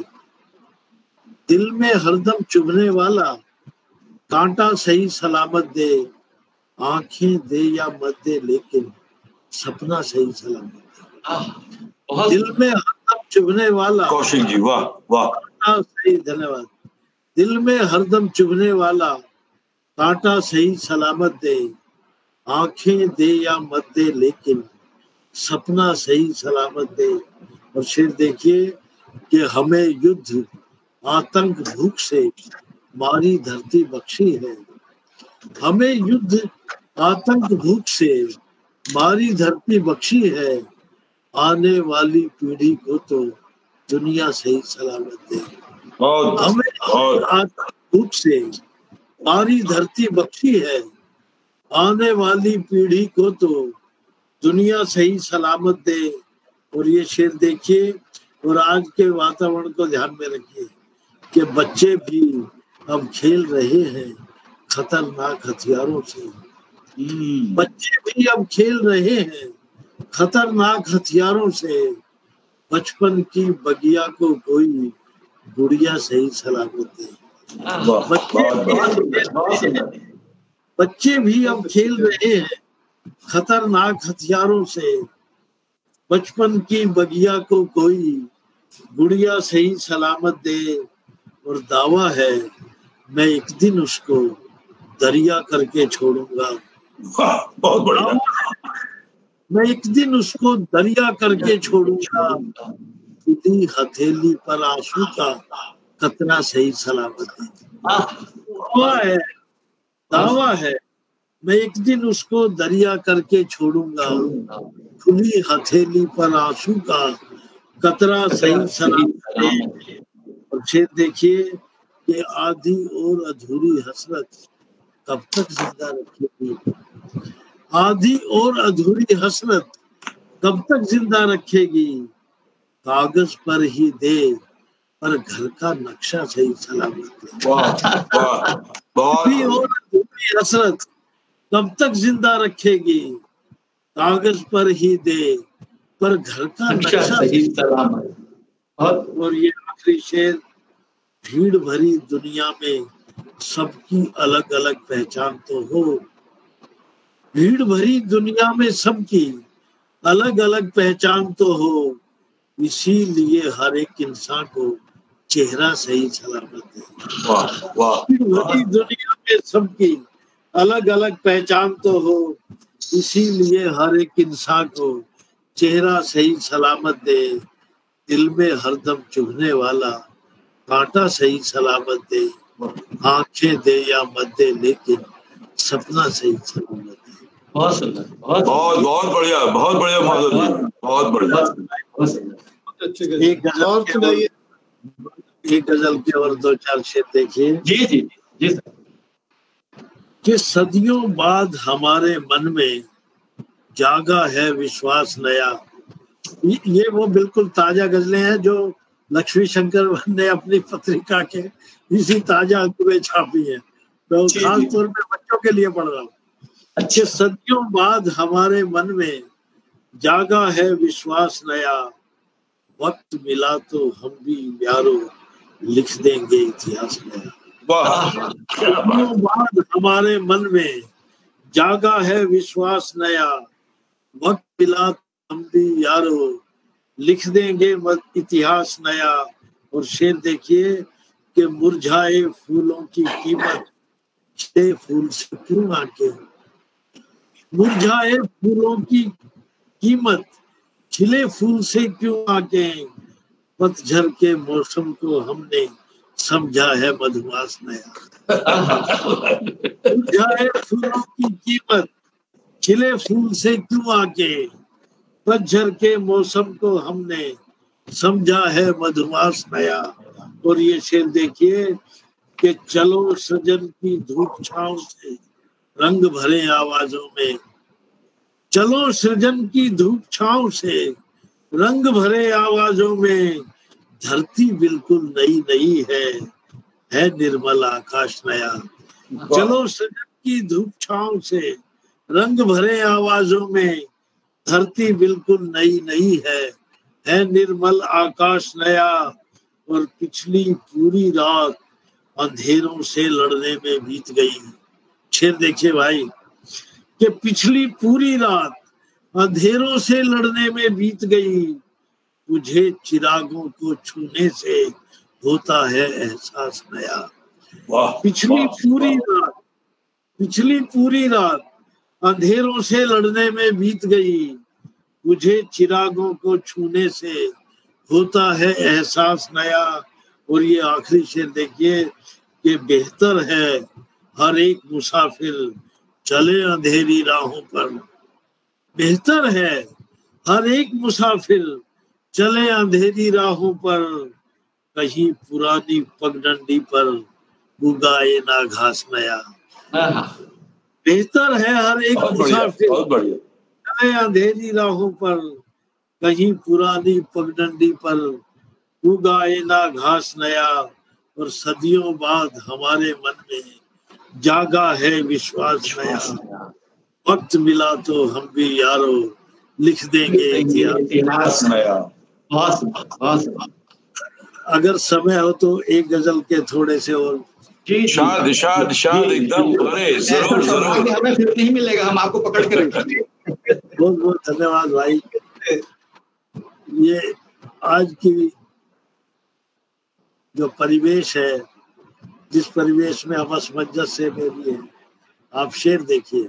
दिल में हरदम चुभने वाला कांटा सही सलामत दे, आंखें दे या मत दे लेकिन सपना सही सलामत दे। दिल में हरदम चुभने वाला, कौशिक जी वाह वाह, कांटा सही, धन्यवाद। दिल में हरदम चुभने वाला कांटा सही सलामत दे, आंखें दे या मत दे लेकिन सपना सही सलामत दे। और शेर देखिए कि हमें युद्ध आतंक भूख से मारी धरती बख्शी है। हमें युद्ध आतंक भूख से मारी धरती बख्शी है, आने वाली पीढ़ी को तो दुनिया सही सलामत दे। हमें आतंक भूख से मारी धरती बख्शी है, आने वाली पीढ़ी को तो दुनिया सही सलामत दे। और ये शेर देखिए और आज के वातावरण को ध्यान में रखिए कि बच्चे भी अब खेल रहे हैं खतरनाक हथियारों से। बच्चे भी अब खेल रहे हैं खतरनाक हथियारों से, बचपन की बगिया को कोई गुड़िया सही सलामत दे। बच्चे बच्चे भी अब खेल रहे हैं खतरनाक हथियारों से, बचपन की बगिया को कोई गुड़िया सही सलामत दे। और दावा है मैं एक दिन उसको दरिया करके छोड़ूंगा। बहुत बढ़िया। मैं एक दिन उसको दरिया करके छोड़ूंगा, खुदी हथेली पर आंसू का कतरा सही सलामत है। दावा है दावा है मैं एक दिन उसको दरिया करके छोड़ूंगा, खुली हथेली पर आंसू का कतरा सही सलामत। और शेर देखिए कि आधी और अधूरी हसरत कब तक जिंदा रखेगी। आधी और अधूरी हसरत कब तक जिंदा रखेगी, कागज पर ही दे पर घर का नक्शा सही सलामत है। आधी और अधूरी हसरत कब तक जिंदा रखेगी, कागज पर ही दे पर घर का नक्शा सही सलामत। और ये आखिरी शेर, भीड़ भरी दुनिया में सबकी अलग अलग पहचान तो हो। भीड़ भरी दुनिया में सबकी अलग अलग पहचान तो हो, इसीलिए हर एक इंसान को चेहरा सही सलामत है। वाह वाह। भीड़ भरी दुनिया में सबकी अलग अलग पहचान तो हो, इसीलिए हर एक इंसान को चेहरा सही सलामत दे। दिल में हरदम चुभने वाला कांटा सही सलामत दे, आंखें दे या मत दे, लेकिन सपना सही सलामत दे। बहुत सुंदर, बहुत बहुत बहुत बढ़िया, बहुत बढ़िया माधव जी, बहुत बढ़िया। एक गजल और सुनाइए, एक गजल के और दो चार शेर देखिए। जी जी जी सर। कि सदियों बाद हमारे मन में जागा है विश्वास नया। ये वो बिल्कुल ताजा गजलें हैं जो लक्ष्मी शंकर ने अपनी पत्रिका के इसी ताजा अंक में छापी है। तो खास तौर पे बच्चों के लिए पढ़ रहा हूँ। अच्छे सदियों बाद हमारे मन में जागा है विश्वास नया, वक्त मिला तो हम भी यारो लिख देंगे इतिहास नया। सदियों बाद हमारे मन में जागा है विश्वास नया, वक्त मिला तो हम भी यारो लिख देंगे इतिहास नया। और शेर देखिए कि मुरझाए फूलों की कीमत खिले फूल से क्यों आके, मुरझाए फूलों की कीमत खिले फूल से क्यों आके, पतझड़ के मौसम को हमने समझा है मधुमास नया। मुरझाए फूलों की कीमत खिले फूल से क्यों आके, पतझड़ के मौसम को हमने समझा है मधुमास नया। और ये शेर देखिए कि चलो सजन की धूप छांव से रंग भरे आवाजों में, चलो सृजन की धूप छांव से रंग भरे आवाजों में, धरती बिल्कुल नई नई है है निर्मल आकाश नया। चलो सृजन की धूप छांव से रंग भरे आवाजों में, धरती बिल्कुल नई नई है है निर्मल आकाश नया। और पिछली पूरी रात अंधेरों से लड़ने में बीत गई। शेर देखिए भाई कि पिछली पूरी रात अंधेरों से लड़ने में बीत गई, तुझे चिरागों को छूने से होता है एहसास नया। पिछली पूरी रात पिछली पूरी रात अंधेरों से लड़ने में बीत गई, तुझे चिरागों को छूने से होता है एहसास नया। और ये आखिरी शेर देखिए कि बेहतर है हर एक मुसाफिर चले अंधेरी राहों पर, बेहतर है हर एक मुसाफिर चले अंधेरी राहों पर, कहीं पुरानी पगडंडी पर उगाए ना घास नया। बेहतर है हर एक मुसाफिर चले अंधेरी राहों पर, कहीं पुरानी पगडंडी पर उगाए ना घास नया। और सदियों बाद हमारे मन में जागा है विश्वास नया, वक्त मिला तो हम भी यारो लिख देंगे इतिहास नया। अगर समय हो तो एक गजल के थोड़े से और शाद शाद शाद एकदम अरे जरूर जरूर हमें फिर नहीं मिलेगा, हम आपको पकड़ के रखेंगे। बहुत बहुत धन्यवाद भाई। ये आज की जो परिवेश है, जिस परिवेश में हम असमंजस से में भी है, आप शेर देखिए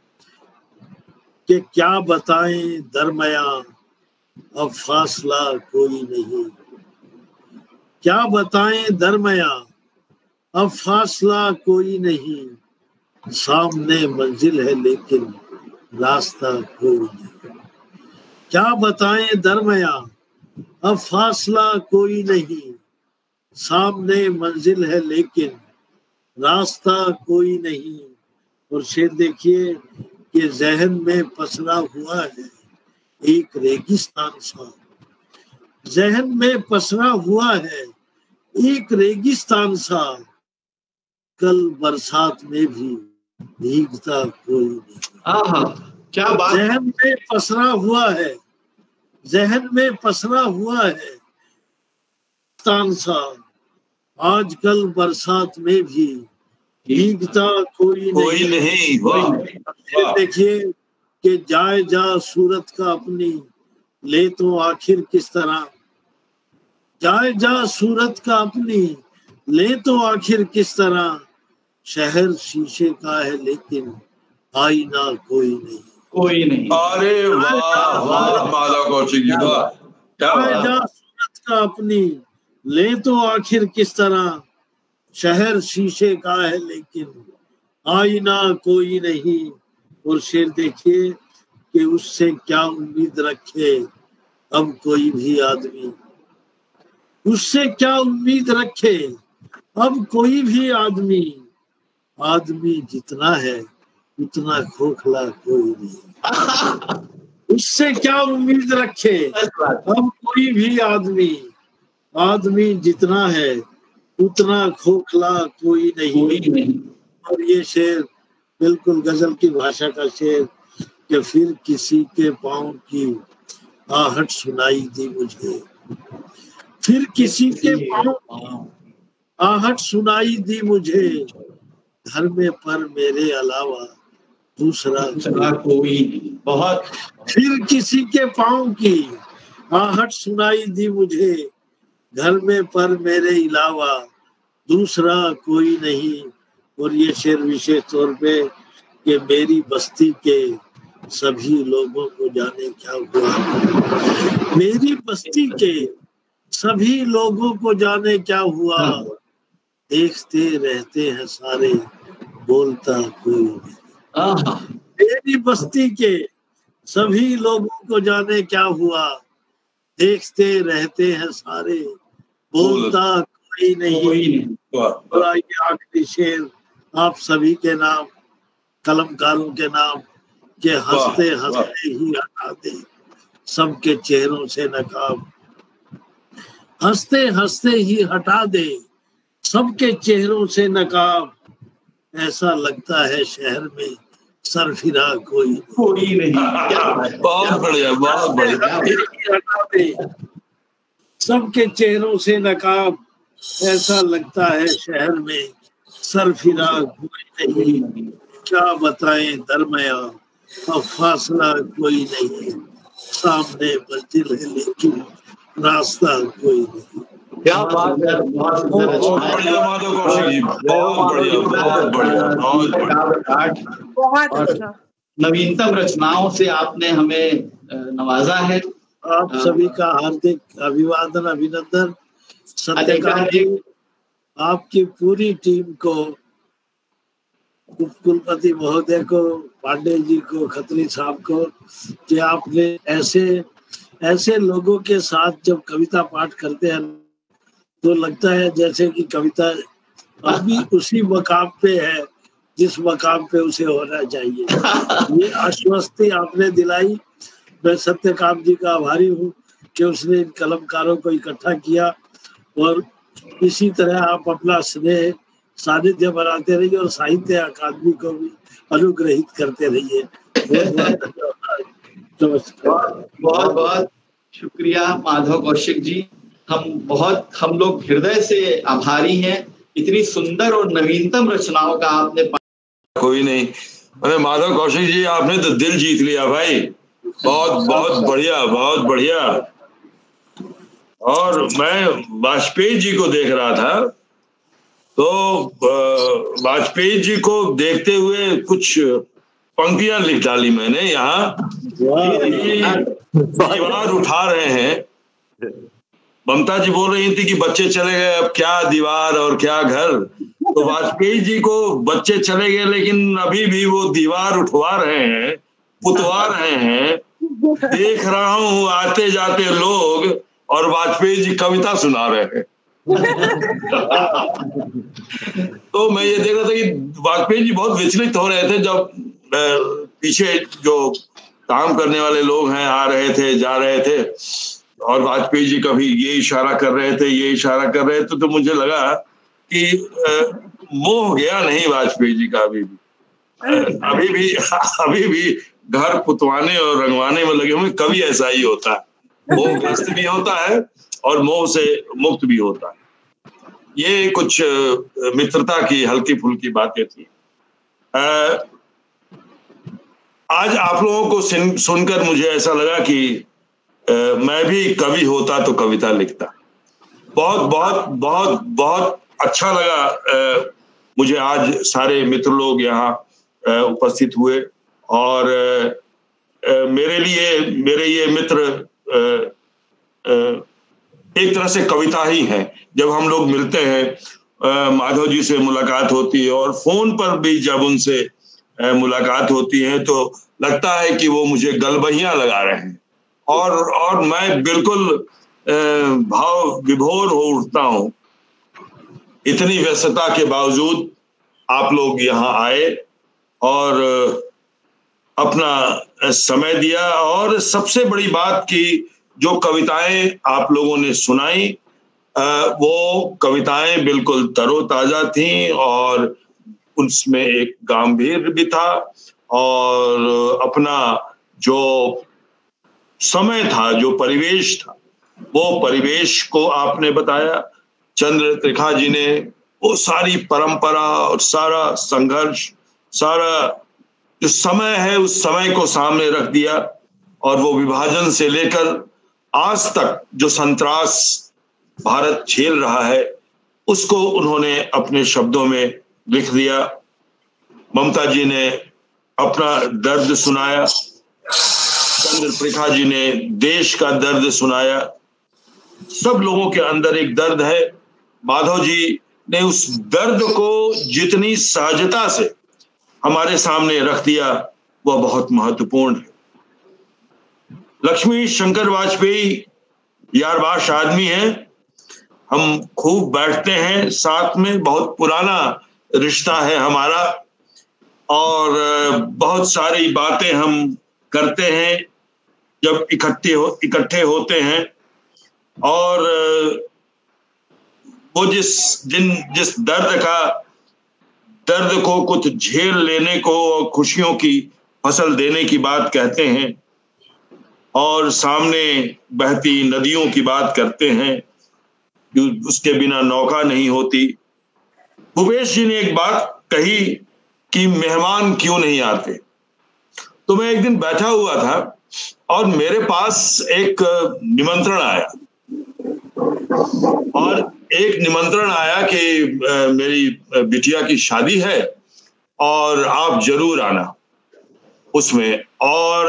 कि क्या बताएं दरमया अब फासला कोई नहीं, क्या बताएं दरमया अब फासला कोई नहीं, सामने मंजिल है लेकिन रास्ता कोई नहीं। क्या बताएं दरमया अब फासला कोई नहीं, सामने मंजिल है लेकिन रास्ता कोई नहीं। और शेर देखिए कि जहन में पसरा हुआ है एक रेगिस्तान सा, जहन में पसरा हुआ है एक रेगिस्तान सा, कल बरसात में भी भीगता कोई नहीं। आहा, क्या बात। जहन में पसरा हुआ है, जहन में पसरा हुआ है सा, आजकल बरसात में भी भीगता कोई, कोई नहीं, नहीं। देखिए कि जाए जा सूरत का अपनी ले तो आखिर किस तरह, जाए जा सूरत का अपनी ले तो आखिर किस तरह, शहर शीशे का है लेकिन आईना कोई नहीं, कोई नहीं। अरे वाह वाह माधव कौशिक जी, वाह। जाए जा सूरत का अपनी ले तो आखिर किस तरह, शहर शीशे का है लेकिन आईना कोई नहीं। और शेर देखिए कि उससे क्या उम्मीद रखे अब कोई भी आदमी, उससे क्या उम्मीद रखे अब कोई भी आदमी। आदमी जितना है उतना खोखला कोई नहीं, उससे क्या उम्मीद रखे अब कोई भी आदमी। आदमी जितना है उतना खोखला कोई नहीं। और ये शेर बिल्कुल गजल की भाषा का शेर कि फिर किसी के पाँव की आहट सुनाई दी मुझे, फिर किसी के पाँव आहट सुनाई दी मुझे। घर में पर मेरे अलावा दूसरा कोई बहुत। फिर किसी के पाँव की आहट सुनाई दी मुझे, घर में पर मेरे अलावा दूसरा कोई नहीं। और ये शेर विशेष तौर पे कि मेरी बस्ती के सभी लोगों को जाने क्या हुआ, मेरी बस्ती के सभी लोगों को जाने क्या हुआ। देखते रहते हैं सारे बोलता कोई नहीं, मेरी बस्ती के सभी लोगों को जाने क्या हुआ। देखते रहते हैं सारे बोलता कोई नहीं। और ये आखिरी शेर आप सभी के नाम, कलमकारों के नाम, के हंसते हंसते ही हटा दे सबके चेहरों से नकाब, हंसते हंसते ही हटा दे सबके चेहरों से नकाब। ऐसा लगता है शहर में सरफिरा कोई कोई नहीं। बहुत बढ़िया, बहुत बढ़िया। हटा दे सबके चेहरों से नकाब, ऐसा लगता है शहर में सरफिरा कोई नहीं। क्या बताएं दरमिया अब फासला कोई नहीं, सामने मंजिल है लेकिन रास्ता कोई नहीं। क्या बात है, बहुत बढ़िया माधव कौशिक जी, बहुत बढ़िया, बहुत बढ़िया, बहुत बढ़िया, बहुत अच्छा। नवीनतम रचनाओं से आपने हमें नवाजा है। आप सभी का हार्दिक अभिवादन, अभिनंदन। सत्यकांत जी, आपकी पूरी टीम को, कुलपति महोदय को, पांडे जी को, खत्री साहब को, कि आपने ऐसे ऐसे लोगों के साथ जब कविता पाठ करते हैं तो लगता है जैसे कि कविता अभी उसी मकाम पे है जिस मकाम पे उसे होना चाहिए। ये आश्वस्ति आपने दिलाई। मैं सत्यकांत जी का आभारी हूँ कि उसने इन कलमकारों को इकट्ठा किया और इसी तरह आप अपना स्नेह सानिध्य बनाते रहिए और साहित्य अकादमी को भी अनुग्रहित करते रहिए। बहुत बहुत शुक्रिया माधव कौशिक जी। हम बहुत हम लोग हृदय से आभारी हैं। इतनी सुंदर और नवीनतम रचनाओं का आपने कोई नहीं। अरे माधव कौशिक जी, आपने तो दिल जीत लिया भाई। बहुत बहुत बढ़िया, बहुत बढ़िया। और मैं वाजपेयी जी को देख रहा था तो वाजपेयी जी को देखते हुए कुछ पंक्तियां लिख डाली मैंने यहाँ। दीवार उठा रहे हैं, ममता जी बोल रही थी कि बच्चे चले गए अब क्या दीवार और क्या घर, तो वाजपेयी जी को बच्चे चले गए लेकिन अभी भी वो दीवार उठवा रहे हैं, पुतवा रहे हैं। देख रहा हूँ आते जाते लोग और वाजपेयी जी कविता सुना रहे हैं। तो मैं ये देख रहा था कि वाजपेयी जी बहुत विचलित हो रहे थे जब पीछे जो काम करने वाले लोग हैं आ रहे थे, जा रहे थे, और वाजपेयी जी कभी ये इशारा कर रहे थे, ये इशारा कर रहे थे। तो मुझे लगा कि मोह गया नहीं वाजपेयी जी का अभी भी, अभी भी अभी भी घर पुतवाने और रंगवाने में लगे हुए। कभी ऐसा ही होता है, मोहग्रस्त भी होता है और मोह से मुक्त भी होता है। ये कुछ मित्रता की हल्की फुल्की बातें थी। आज आप लोगों को सुनकर मुझे ऐसा लगा कि आ, मैं भी कवि होता तो कविता लिखता। बहुत बहुत बहुत बहुत अच्छा लगा आ, मुझे आज सारे मित्र लोग यहाँ उपस्थित हुए और आ, आ, मेरे लिए मेरे ये मित्र आ, आ, एक तरह से कविता ही है। जब हम लोग मिलते हैं, माधव जी से मुलाकात होती है और फोन पर भी जब उनसे मुलाकात होती है तो लगता है कि वो मुझे गलबहियां लगा रहे हैं और और मैं बिल्कुल भाव विभोर हो उठता हूं। इतनी व्यस्तता के बावजूद आप लोग यहाँ आए और अपना समय दिया, और सबसे बड़ी बात कि जो कविताएं आप लोगों ने सुनाई वो कविताएं बिल्कुल तरोताजा थीं और उसमें एक गांभीर्य भी था, और अपना जो समय था, जो परिवेश था, वो परिवेश को आपने बताया। चंद्र त्रिखा जी ने वो सारी परंपरा और सारा संघर्ष, सारा जो समय है उस समय को सामने रख दिया, और वो विभाजन से लेकर आज तक जो संत्रास भारत झेल रहा है उसको उन्होंने अपने शब्दों में लिख दिया। ममता जी ने अपना दर्द सुनाया, चंद्र त्रिखा जी ने देश का दर्द सुनाया। सब लोगों के अंदर एक दर्द है। माधव जी ने उस दर्द को जितनी सहजता से हमारे सामने रख दिया वह बहुत महत्वपूर्ण है। लक्ष्मी शंकर वाजपेयी यारबाश आदमी है, हम खूब बैठते हैं साथ में, बहुत पुराना रिश्ता है हमारा, और बहुत सारी बातें हम करते हैं जब इकट्ठे हो इकट्ठे होते हैं। और वो जिस जिन जिस दर्द का दर्द को कुछ झेल लेने को और खुशियों की फसल देने की बात कहते हैं, और सामने बहती नदियों की बात करते हैं, जो उसके बिना नौका नहीं होती। भूपेश जी ने एक बात कही कि मेहमान क्यों नहीं आते। तो मैं एक दिन बैठा हुआ था और मेरे पास एक निमंत्रण आया, और एक निमंत्रण आया कि मेरी बिटिया की शादी है और आप जरूर आना उसमें। और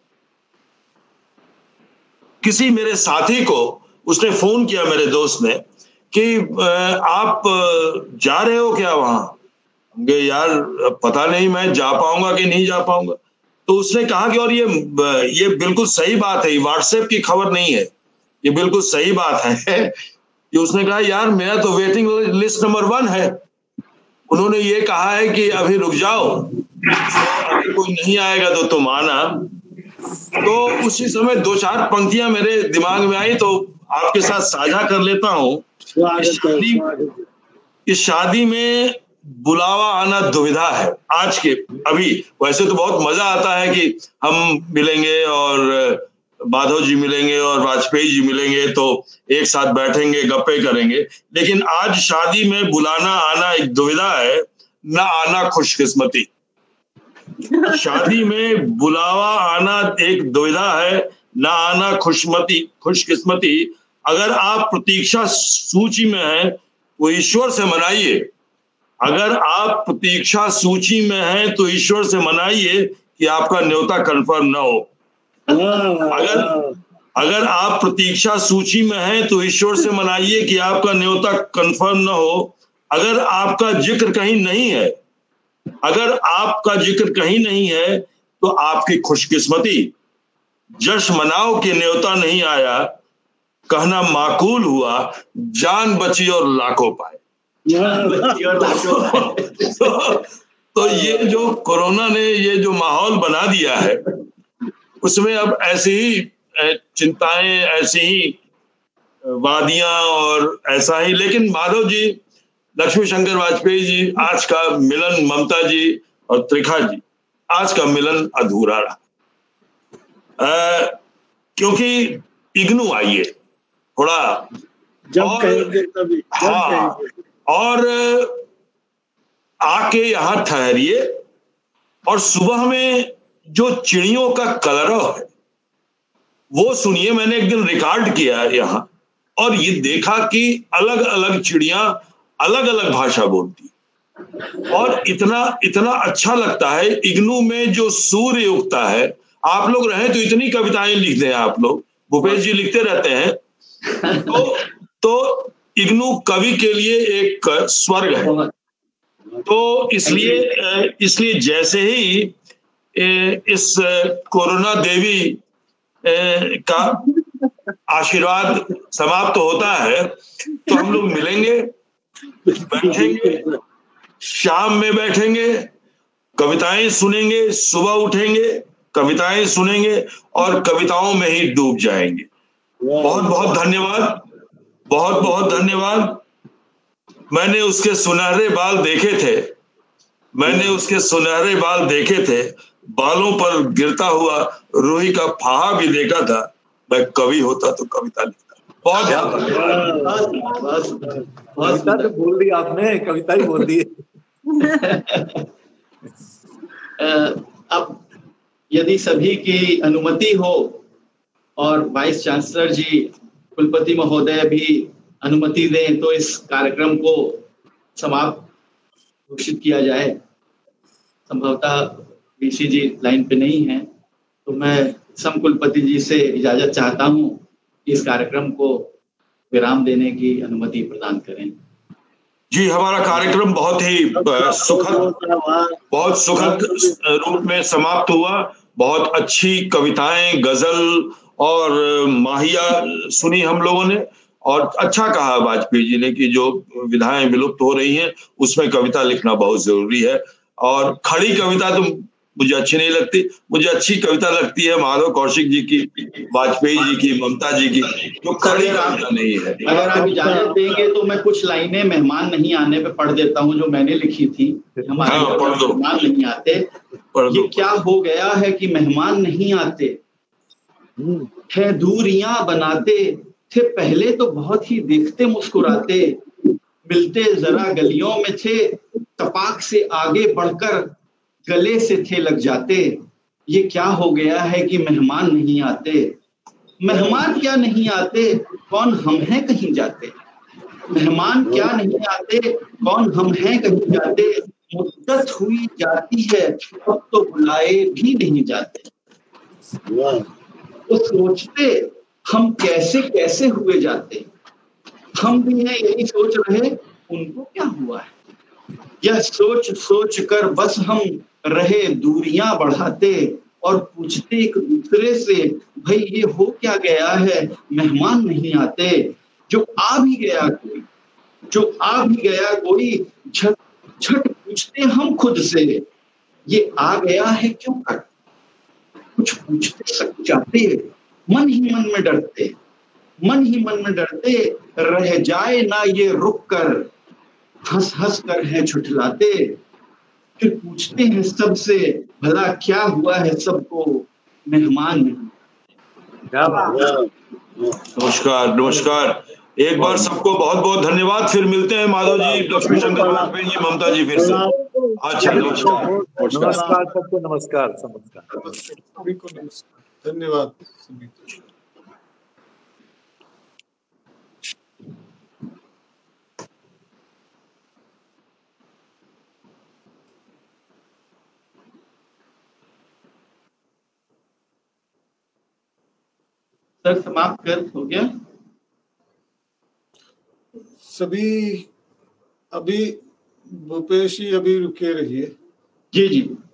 किसी मेरे साथी को उसने फोन किया, मेरे दोस्त ने, कि आप जा रहे हो क्या वहां? यार पता नहीं मैं जा पाऊंगा कि नहीं जा पाऊंगा। तो उसने कहा कि और ये ये बिल्कुल सही बात है, व्हाट्सएप की खबर नहीं है, ये बिल्कुल सही बात है। ये उसने कहा यार मेरा तो वेटिंग लिस्ट नंबर वन है। उन्होंने ये कहा है कि अभी रुक जाओ, अगर कोई नहीं आएगा तो तुम आना। तो उसी समय दो चार पंक्तियां मेरे दिमाग में आई, तो आपके साथ साझा कर लेता हूं। इस शादी, इस शादी में बुलावा आना दुविधा है आज के अभी। वैसे तो बहुत मजा आता है कि हम मिलेंगे और माधव जी मिलेंगे और वाजपेयी जी मिलेंगे तो एक साथ बैठेंगे, गप्पे करेंगे, लेकिन आज शादी में बुलाना आना एक दुविधा है, ना आना खुशकिस्मती। शादी में बुलावा आना एक दुविधा है, ना आना खुशमती खुशकिस्मती। अगर आप प्रतीक्षा सूची में हैं तो ईश्वर से मनाइए, अगर आप प्रतीक्षा सूची में हैं तो ईश्वर से मनाइए कि आपका न्योता कंफर्म ना हो। अगर अगर आप प्रतीक्षा सूची में हैं तो ईश्वर से मनाइए कि आपका न्योता कंफर्म ना हो। अगर आपका जिक्र कहीं नहीं है, अगर आपका जिक्र कहीं नहीं है तो आपकी खुशकिस्मती। जश्न मनाओ कि न्योता नहीं आया, कहना माकूल हुआ, जान बची और लाखों पाए। तो, तो ये जो कोरोना ने ये जो माहौल बना दिया है उसमें अब ऐसी ही चिंताएं, ऐसी ही वादियां और ऐसा ही। लेकिन माधव जी, लक्ष्मी शंकर वाजपेयी जी, आज का मिलन ममता जी और त्रिखा जी, आज का मिलन अधूरा रहा, क्योंकि इग्नू आइए थोड़ा जब और, कहेंगे तभी जब हाँ, कहेंगे। और आके यहाँ ठहरिए, और सुबह में जो चिड़ियों का कलरव है वो सुनिए। मैंने एक दिन रिकॉर्ड किया यहाँ और ये देखा कि अलग अलग चिड़ियां अलग अलग भाषा बोलती, और इतना इतना अच्छा लगता है। इग्नू में जो सूर्य उगता है, आप लोग रहे तो इतनी कविताएं लिख दें आप लोग, भूपेश जी लिखते रहते हैं, तो तो इग्नू कवि के लिए एक स्वर्ग है। तो इसलिए इसलिए जैसे ही इस कोरोना देवी का आशीर्वाद समाप्त होता है तो हम लोग मिलेंगे, बैठेंगे, शाम में बैठेंगे, कविताएं सुनेंगे, सुबह उठेंगे, कविताएं सुनेंगे और कविताओं में ही डूब जाएंगे। बहुत बहुत धन्यवाद, बहुत बहुत धन्यवाद। मैंने उसके सुनहरे बाल देखे थे, मैंने उसके सुनहरे बाल देखे थे, बालों पर गिरता हुआ रूही का फाहा भी देखा था। मैं कवि होता तो कविता लिखता। बहुत कविता तो बोल दी आपने, कविता ही बोल दी। अब यदि सभी की अनुमति हो और वाइस चांसलर जी, कुलपति महोदय भी अनुमति दें तो इस कार्यक्रम को समाप्त घोषित किया जाए। संभवतः वीसी जी लाइन पे नहीं है तो मैं सम कुलपति जी से इजाजत चाहता हूं कि इस कार्यक्रम को विराम देने की अनुमति प्रदान करें। जी, हमारा कार्यक्रम बहुत ही सुखद बहुत सुखद रूप में समाप्त हुआ। बहुत अच्छी कविताएं, गजल और माहिया सुनी हम लोगों ने, और अच्छा कहा वाजपेयी जी ने कि जो विधाएं विलुप्त हो रही हैं उसमें कविता लिखना बहुत जरूरी है। और खड़ी कविता तो मुझे अच्छी नहीं लगती, मुझे अच्छी कविता लगती है माधव कौशिक जी की, वाजपेयी जी की, ममता जी की, जो खड़ी कविता नहीं है। अगर आप इजाजत देंगे तो मैं कुछ लाइनें मेहमान नहीं आने पे पढ़ देता हूँ जो मैंने लिखी थी। हमारे हाँ, पढ़ दो। मेहमान नहीं आते, ये क्या हो गया है कि मेहमान नहीं आते, है दूरियां बनाते थे पहले तो बहुत ही देखते मुस्कुराते, मिलते जरा गलियों में थे, तपाक से आगे बढ़कर गले से थे लग जाते। ये क्या हो गया है कि मेहमान नहीं आते, मेहमान क्या नहीं आते, कौन हम हैं कहीं जाते, मेहमान क्या नहीं आते, कौन हम हैं कहीं जाते, मुद्दत हुई जाती है अब तो बुलाए भी नहीं जाते। तो सोचते हम कैसे कैसे हुए जाते, हम भी हैं यही सोच रहे उनको क्या हुआ है, यह सोच सोच कर बस हम रहे दूरियां बढ़ाते और पूछते एक दूसरे से भाई ये हो क्या गया है, मेहमान नहीं आते। जो आ भी गया कोई जो आ भी गया कोई झट झट पूछते हम खुद से, ये आ गया है क्यों कर, कुछ पूछते सक जाते, मन ही मन में डरते मन ही मन में डरते, रह जाए ना ये रुक कर, हंस हंस कर है छुटलाते, फिर पूछते हैं सबसे भला क्या हुआ है सबको, मेहमान नहीं। नमस्कार नमस्कार, एक बार सबको बहुत बहुत धन्यवाद। फिर मिलते हैं माधव जी, लक्ष्मी शंकर वाजपेयी जी, ममता जी, फिर से अच्छा नमस्कार नमस्कार सबको, नमस्कार नमस्कार सभी को नमस्कार, धन्यवाद सभी को। सर समाप्त कर हो गया सभी। अभी भूपेश जी अभी रुके रहिए। जी जी।